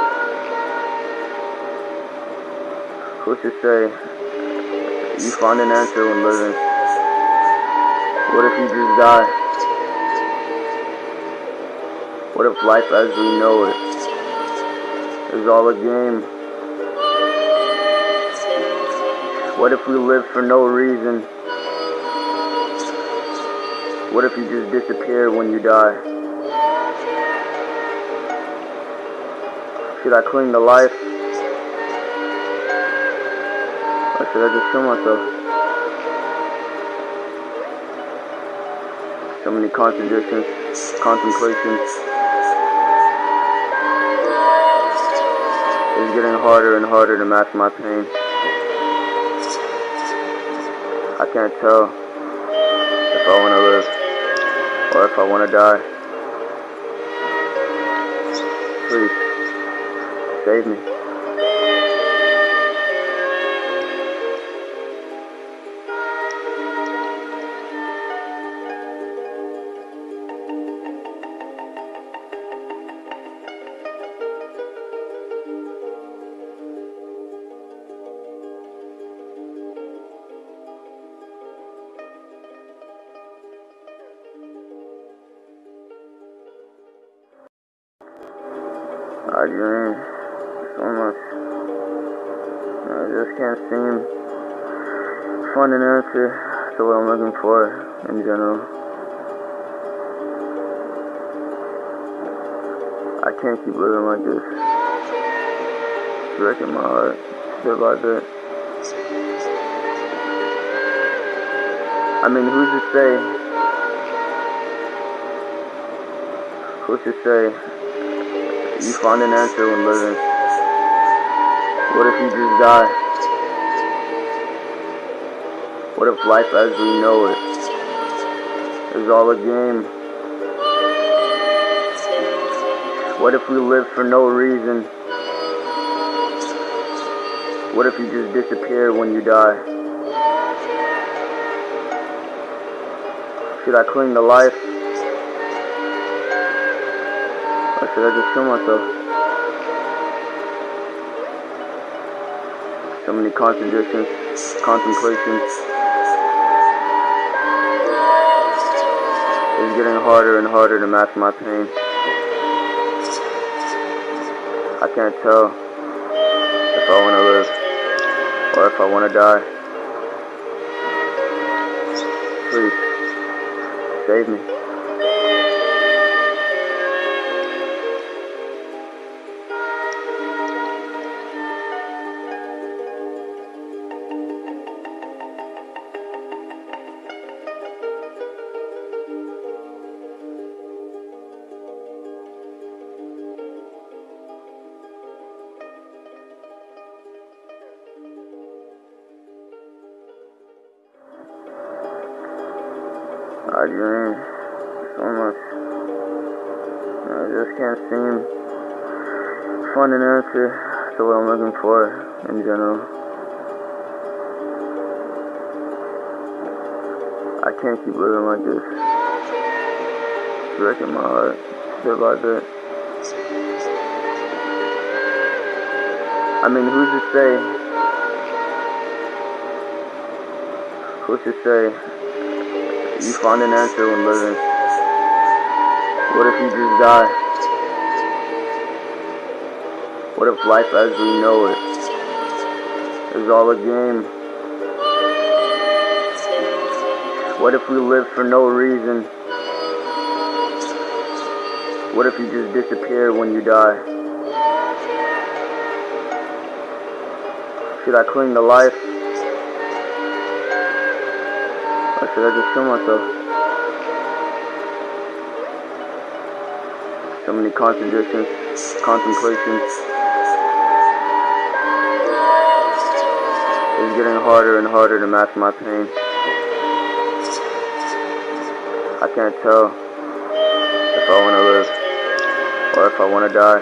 Who's to say you find an answer when living? What if you just die? What if life as we know it is all a game? What if we live for no reason? What if you just disappear when you die? Should I cling to life? Or should I just kill myself? So many contradictions, contemplations. It's getting harder and harder to mask my pain. I can't tell if I want to live or if I want to die. Please, save me. I dream so much. I just can't seem to find an answer to what I'm looking for in general. I can't keep living like this. It's wrecking my heart, bit by bit. I mean, who's to say? Who's to say you find an answer when living? What if you just die? What if life as we know it is all a game? What if we live for no reason? What if you just disappear when you die? Should I cling to life? Or should I just kill myself? So many contradictions, contemplations. It's getting harder and harder to mask my pain. I can't tell if I want to live or if I want to die. Please, save me. I dream so much. I just can't seem to find an answer to what I'm looking for in general. I can't keep living like this. It's wrecking my heart, bit by bit. I mean, who's to say? Who's to say you find an answer when living? What if you just die? What if life as we know it is all a game? What if we live for no reason? What if you just disappear when you die? Should I cling to life? Or should I just kill myself? So many contradictions, contemplations. It's getting harder and harder to mask my pain. I can't tell if I want to live or if I want to die.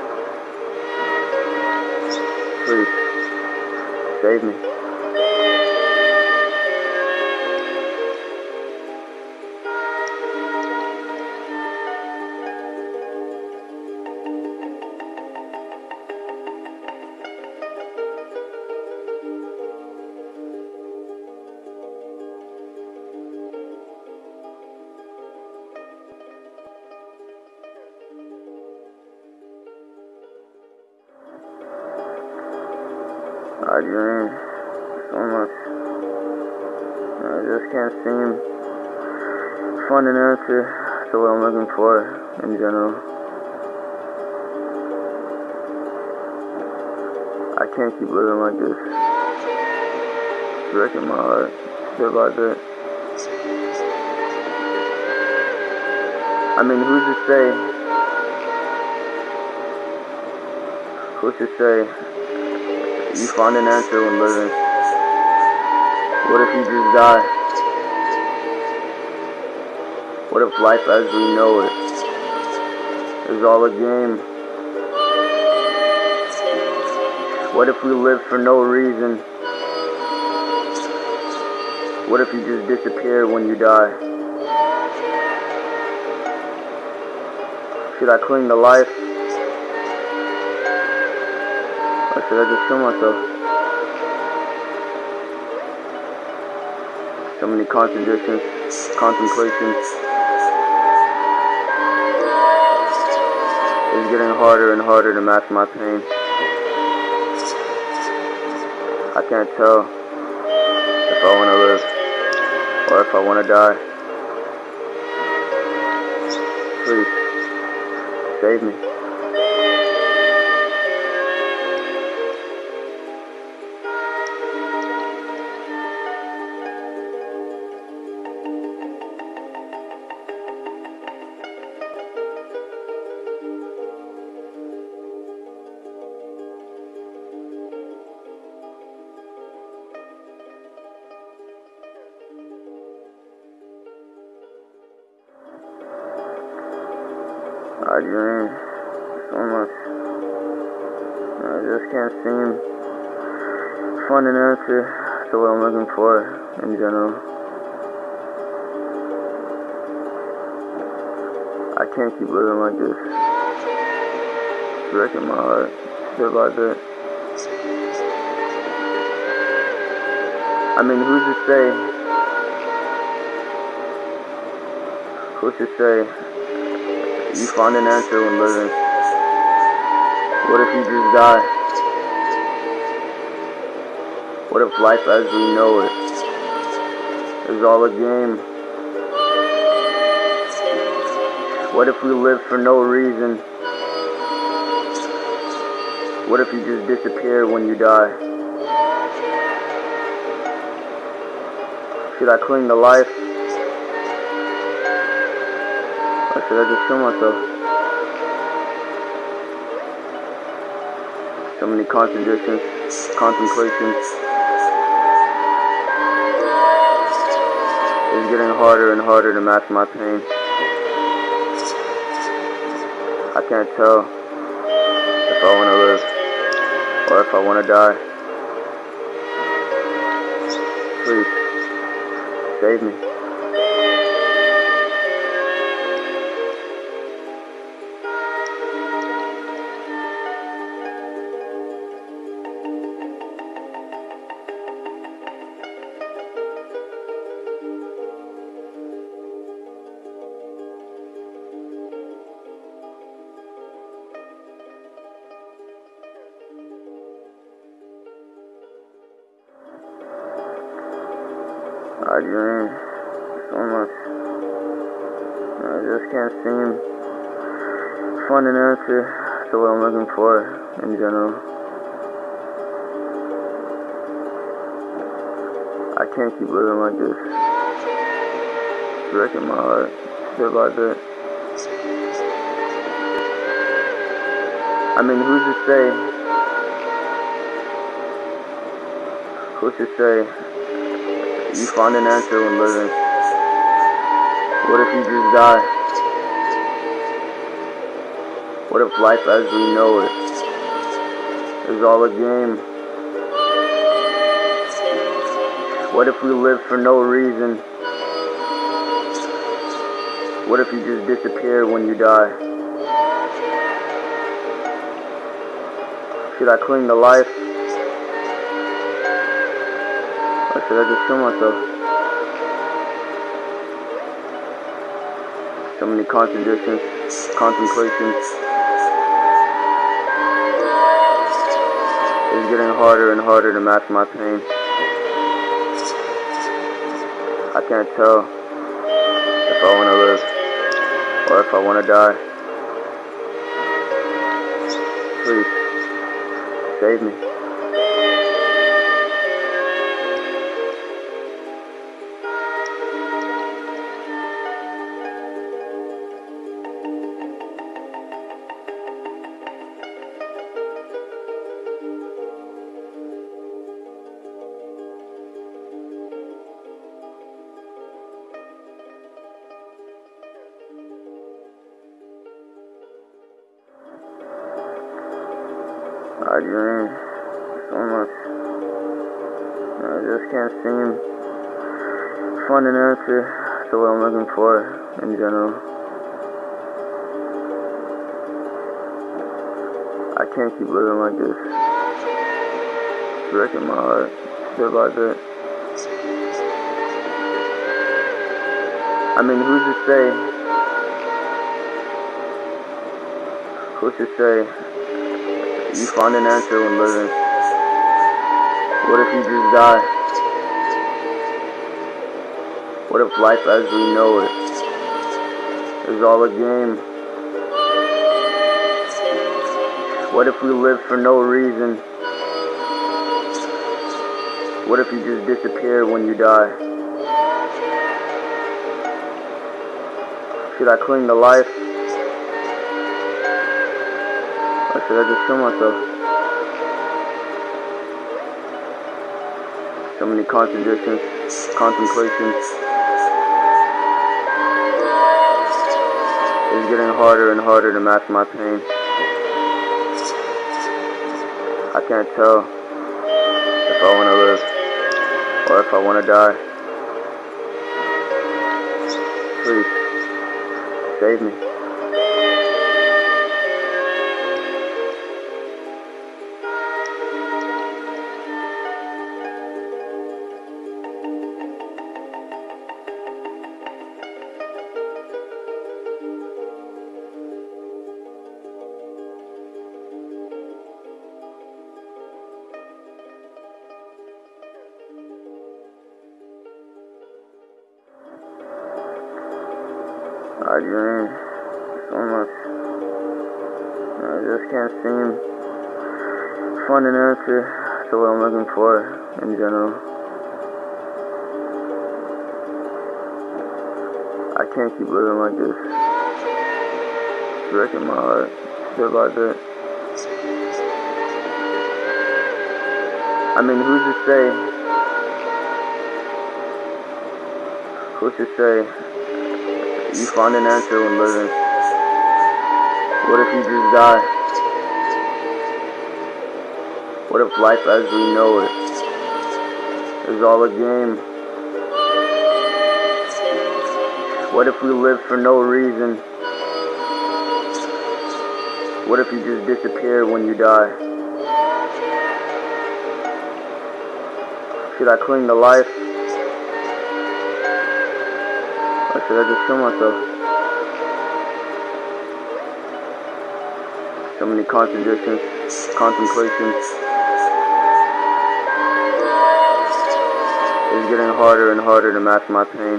Please, save me. I dream so much. I just can't seem to find an answer to what I'm looking for in general. I can't keep living like this. It's wrecking my heart, bit by bit. I mean, who's to say? Who's to say you find an answer when living? What if you just die? What if life as we know it is all a game? What if we live for no reason? What if you just disappear when you die? Should I cling to life? Or should I just kill myself? So many contradictions, contemplations. It's getting harder and harder to mask my pain. I can't tell if I want to live or if I want to die. Please, save me. I dream so much. I just can't seem to find an answer to what I'm looking for in general. I can't keep living like this. It's breaking my heart bit by bit. I mean, who's to say? Who's to say you find an answer when living? What if you just die? What if life as we know it is all a game? What if we live for no reason? What if you just disappear when you die? Should I cling to life? Or should I just kill myself? So many contradictions, contemplations. It's getting harder and harder to mask my pain. I can't tell if I want to live or if I want to die. Please, save me. I dream so much. I just can't seem to find an answer to what I'm looking for in general. I can't keep living like this. It's breaking my heart bit by bit. I mean, who's to say? Who's to say you find an answer when living? What if you just die? What if life as we know it is all a game? What if we live for no reason? What if you just disappear when you die? Should I cling to life? Or should I just kill myself? So many contradictions, contemplations. It's getting harder and harder to mask my pain. I can't tell if I want to live or if I want to die. Please, save me. I dream so much. I just can't seem to find an answer to what I'm looking for in general. I can't keep living like this. It's breaking my heart bit by bit. I mean, who's to say? Who's to say you find an answer when living? What if you just die? What if life as we know it is all a game? What if we live for no reason? What if you just disappear when you die? Should I cling to life? Or should I just kill myself? So many contradictions, contemplations. It's getting harder and harder to mask my pain. I can't tell if I want to live or if I want to die. Please, save me. I dream so much. I just can't seem to find an answer to what I'm looking for in general. I can't keep living like this. It's breaking my heart bit by bit. I mean, who's to say? Who's to say you find an answer when living? What if you just die? What if life as we know it is all a game? What if we live for no reason? What if you just disappear when you die? Should I cling to life? Or should I just kill myself? So many contradictions, contemplations. It's getting harder and harder to mask my pain.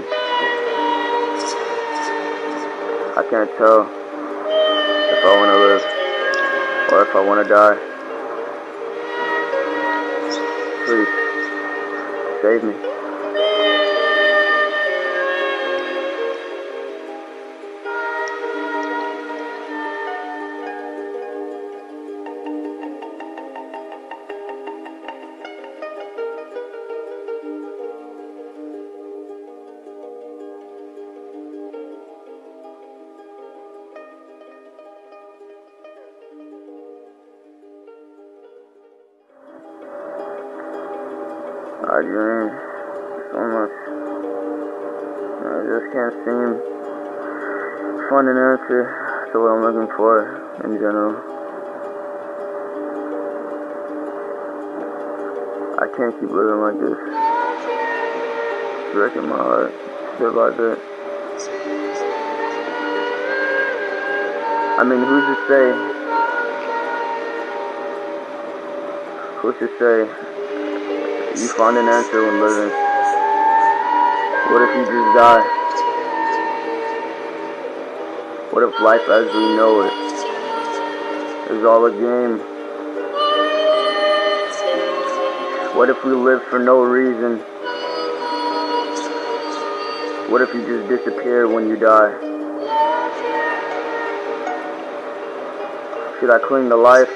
I can't tell if I want to live or if I want to die. Please, save me. I dream so much. I just can't seem to find an answer to what I'm looking for in general. I can't keep living like this. It's breaking my heart bit by bit. I mean, who's to say? Who's to say you find an answer when living? What if you just die? What if life as we know it is all a game? What if we live for no reason? What if you just disappear when you die? Should I cling to life?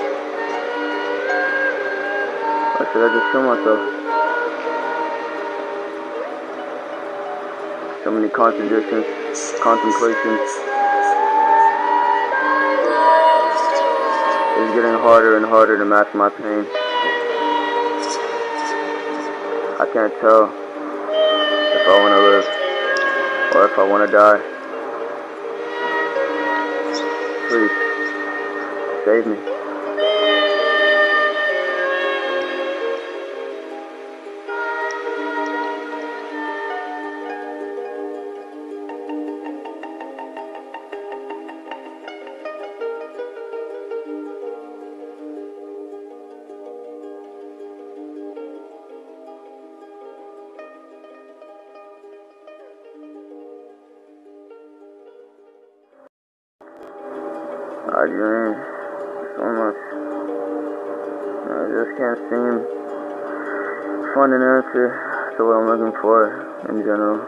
Or should I just kill myself? So many contradictions, contemplations. It's getting harder and harder to mask my pain. I can't tell if I want to live or if I want to die. Please, save me. I dream so much. I just can't seem to find an answer to what I'm looking for in general.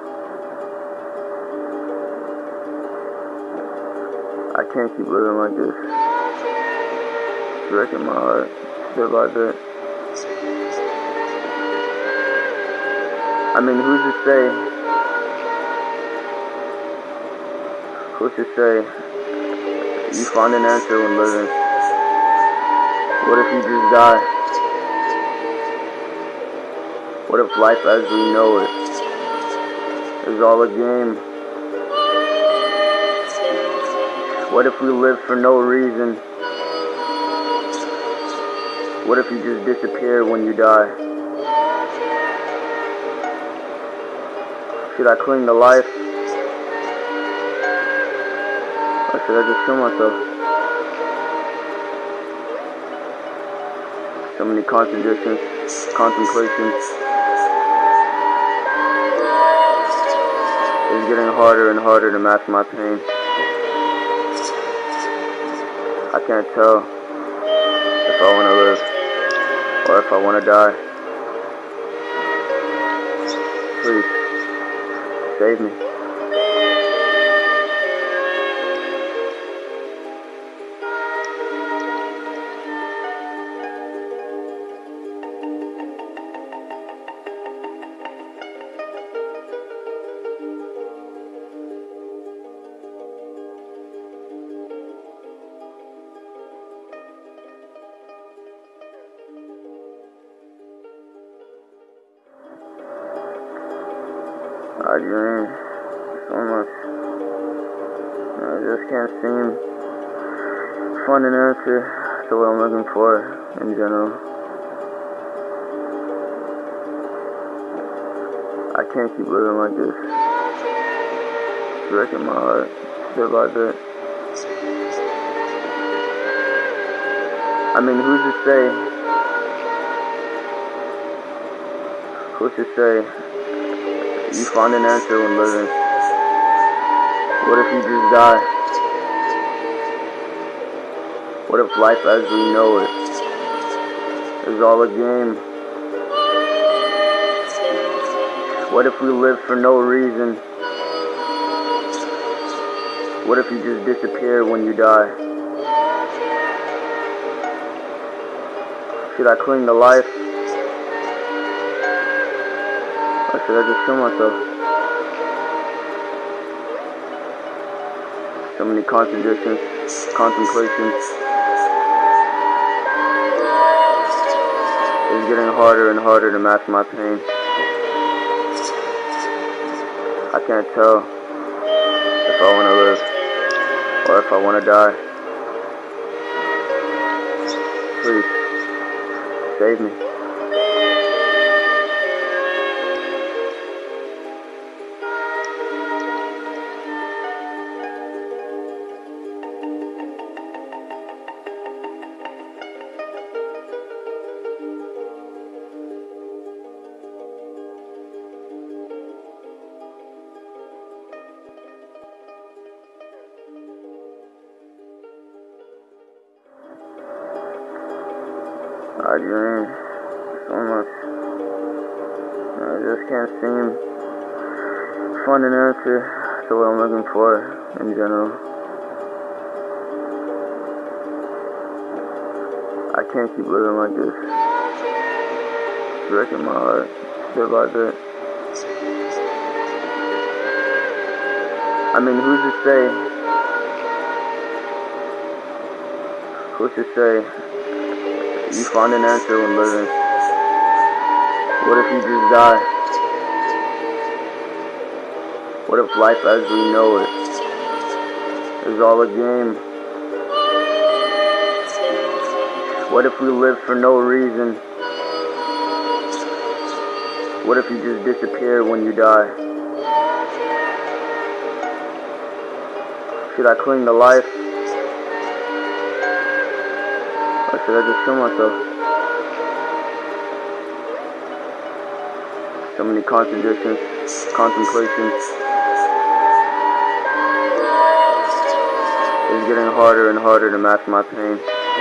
I can't keep living like this. It's breaking my heart bit by bit. I mean, who's to say? Who's to say you find an answer when living? What if you just die? What if life as we know it is all a game? What if we live for no reason? What if you just disappear when you die? Should I cling to life? Or should I just kill myself? So many contradictions, contemplations. It's getting harder and harder to mask my pain. I can't tell if I want to live or if I want to die. Please, save me. I dream so much. I just can't seem to find an answer to what I'm looking for in general. I can't keep living like this. It's breaking my heart bit by bit. I mean, who's to say? Who's to say you find an answer when living? What if you just die? What if life as we know it is all a game? What if we live for no reason? What if you just disappear when you die? Should I cling to life? Or should I just kill myself? So many contradictions, contemplations. It's getting harder and harder to mask my pain. I can't tell if I want to live or if I want to die. Please, save me. I dream so much. I just can't seem to find an answer to what I'm looking for in general. I can't keep living like this. It's breaking my heart bit by bit. I mean, who's to say? Who's to say you find an answer when living? What if you just die? What if life as we know it is all a game? What if we live for no reason? What if you just disappear when you die? Should I cling to life? Or should I just kill myself? So many contradictions, contemplations. It's getting harder and harder to mask my pain.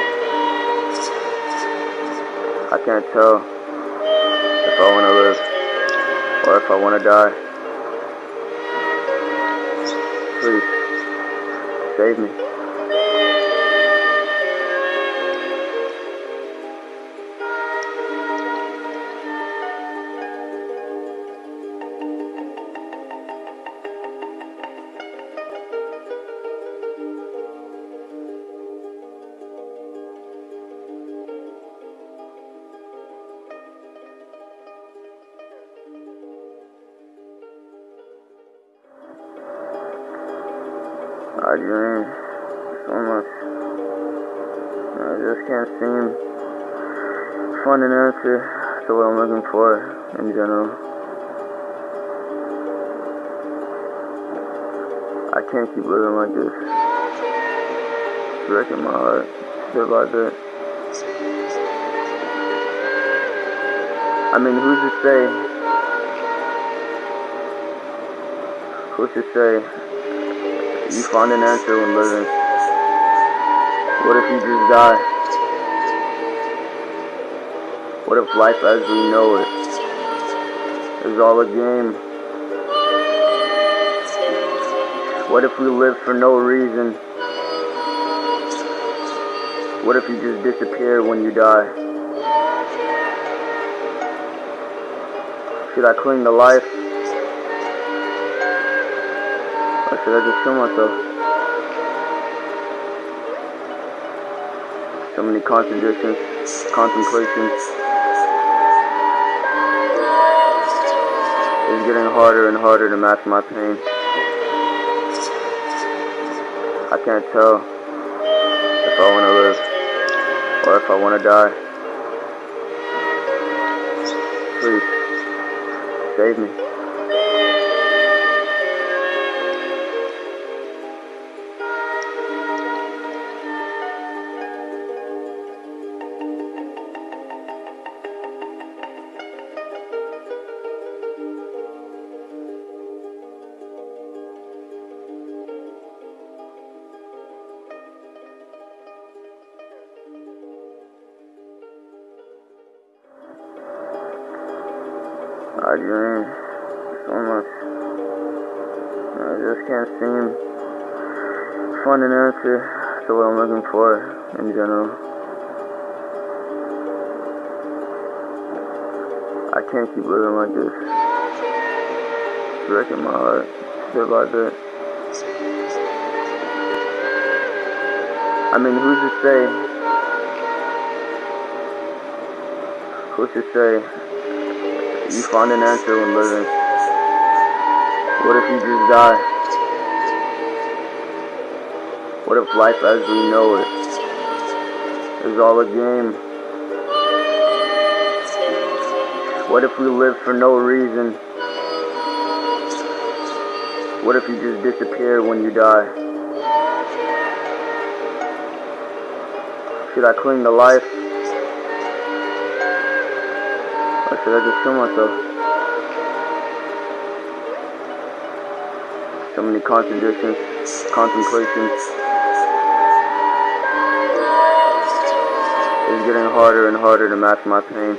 I can't tell if I want to live or if I want to die. Please, save me. I dream so much. I just can't seem to find an answer to what I'm looking for in general. I can't keep living like this. It's wrecking my heart bit by bit. I mean, who's to say? Who's to say you find an answer when living? What if you just die? What if life as we know it is all a game? What if we live for no reason? What if you just disappear when you die? Should I cling to life? Or should I just kill myself? So many contradictions, contemplations. It's getting harder and harder to mask my pain. I can't tell if I want to live or if I want to die. Please, save me. I dream so much. I just can't seem to find an answer to what I'm looking for in general. I can't keep living like this. It's wrecking my heart bit by bit. I mean, who's to say? Who's to say you find an answer when living? What if you just die? What if life as we know it is all a game? What if we live for no reason? What if you just disappear when you die? Should I cling to life? Or should I just kill myself? So many contradictions, contemplations. It's getting harder and harder to mask my pain.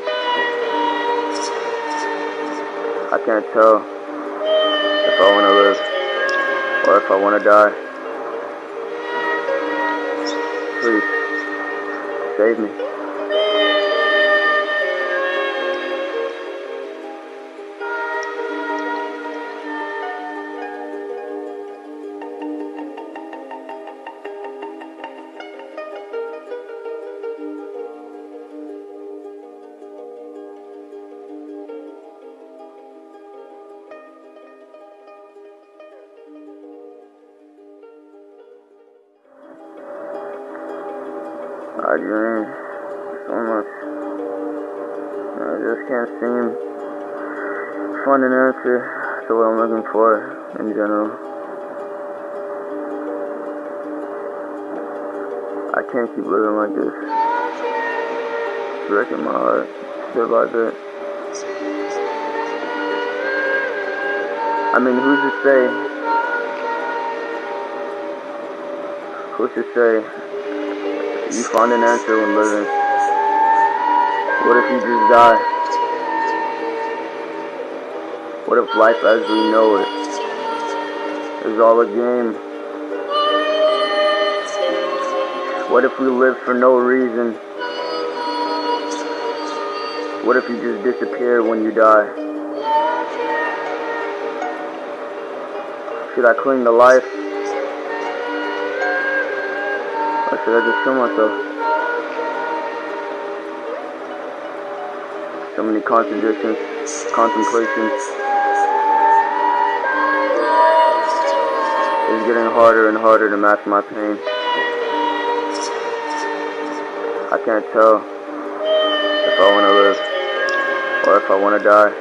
I can't tell if I want to live or if I want to die. Please, save me. I dream so much. I just can't seem to find an answer to what I'm looking for in general. I can't keep living like this. It's wrecking my heart bit by bit. I mean, who's to say? Who's to say you find an answer when living? What if you just die? What if life as we know it is all a game? What if we live for no reason? What if you just disappear when you die? Should I cling to life? Or should I just kill myself? So many contradictions, contemplations. It's getting harder and harder to mask my pain. I can't tell if I want to live or if I want to die.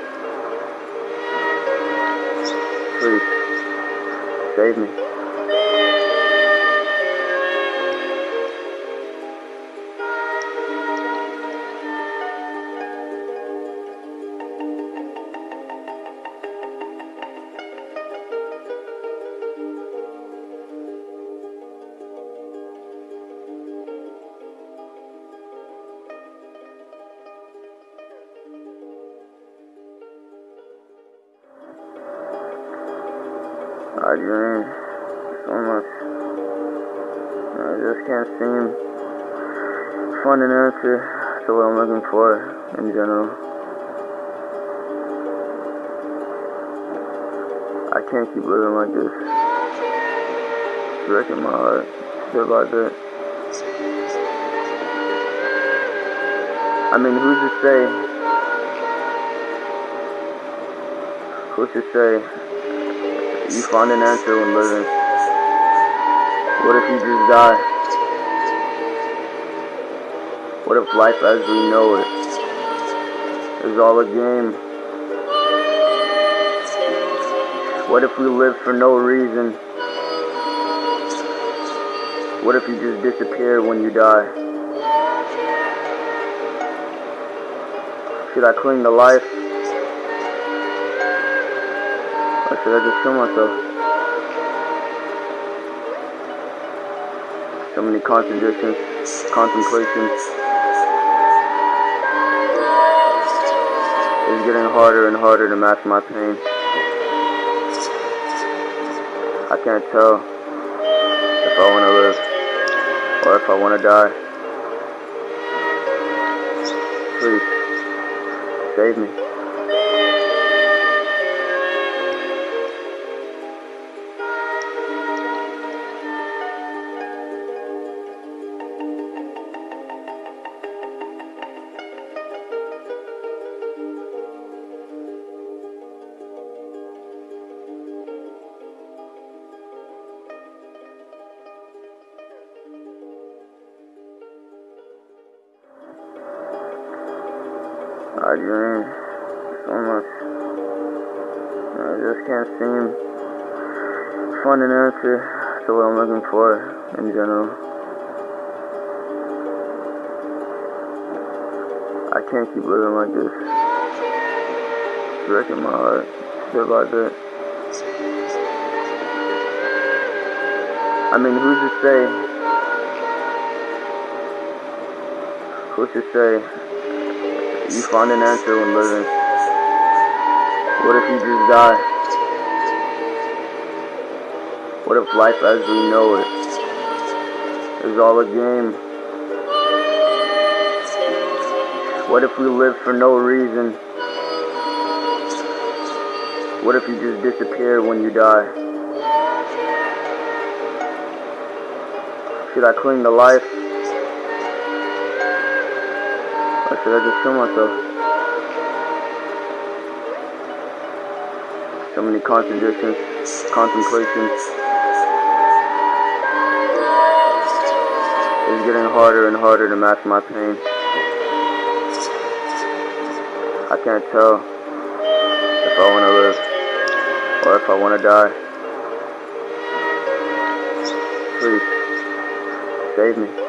Please, save me. I dream so much. I just can't seem to find an answer to what I'm looking for in general. I can't keep living like this. It's breaking my heart bit by bit. I mean, who's to say? Who's to say you find an answer when living? What if you just die? What if life as we know it is all a game? What if we live for no reason? What if you just disappear when you die? Should I cling to life? Or should I just kill myself? So many contradictions, contemplations. It's getting harder and harder to mask my pain. I can't tell if I want to live or if I want to die. Please, save me. I dream so much. I just can't seem to find an answer to what I'm looking for in general. I can't keep living like this. It's breaking my heart bit by bit. I mean, who's to say? Who's to say you find an answer when living? What if you just die? What if life as we know it is all a game? What if we live for no reason? What if you just disappear when you die? Should I cling to life? Or should I just kill myself? So many contradictions, contemplations. It's getting harder and harder to mask my pain. I can't tell if I want to live or if I want to die. Please, save me.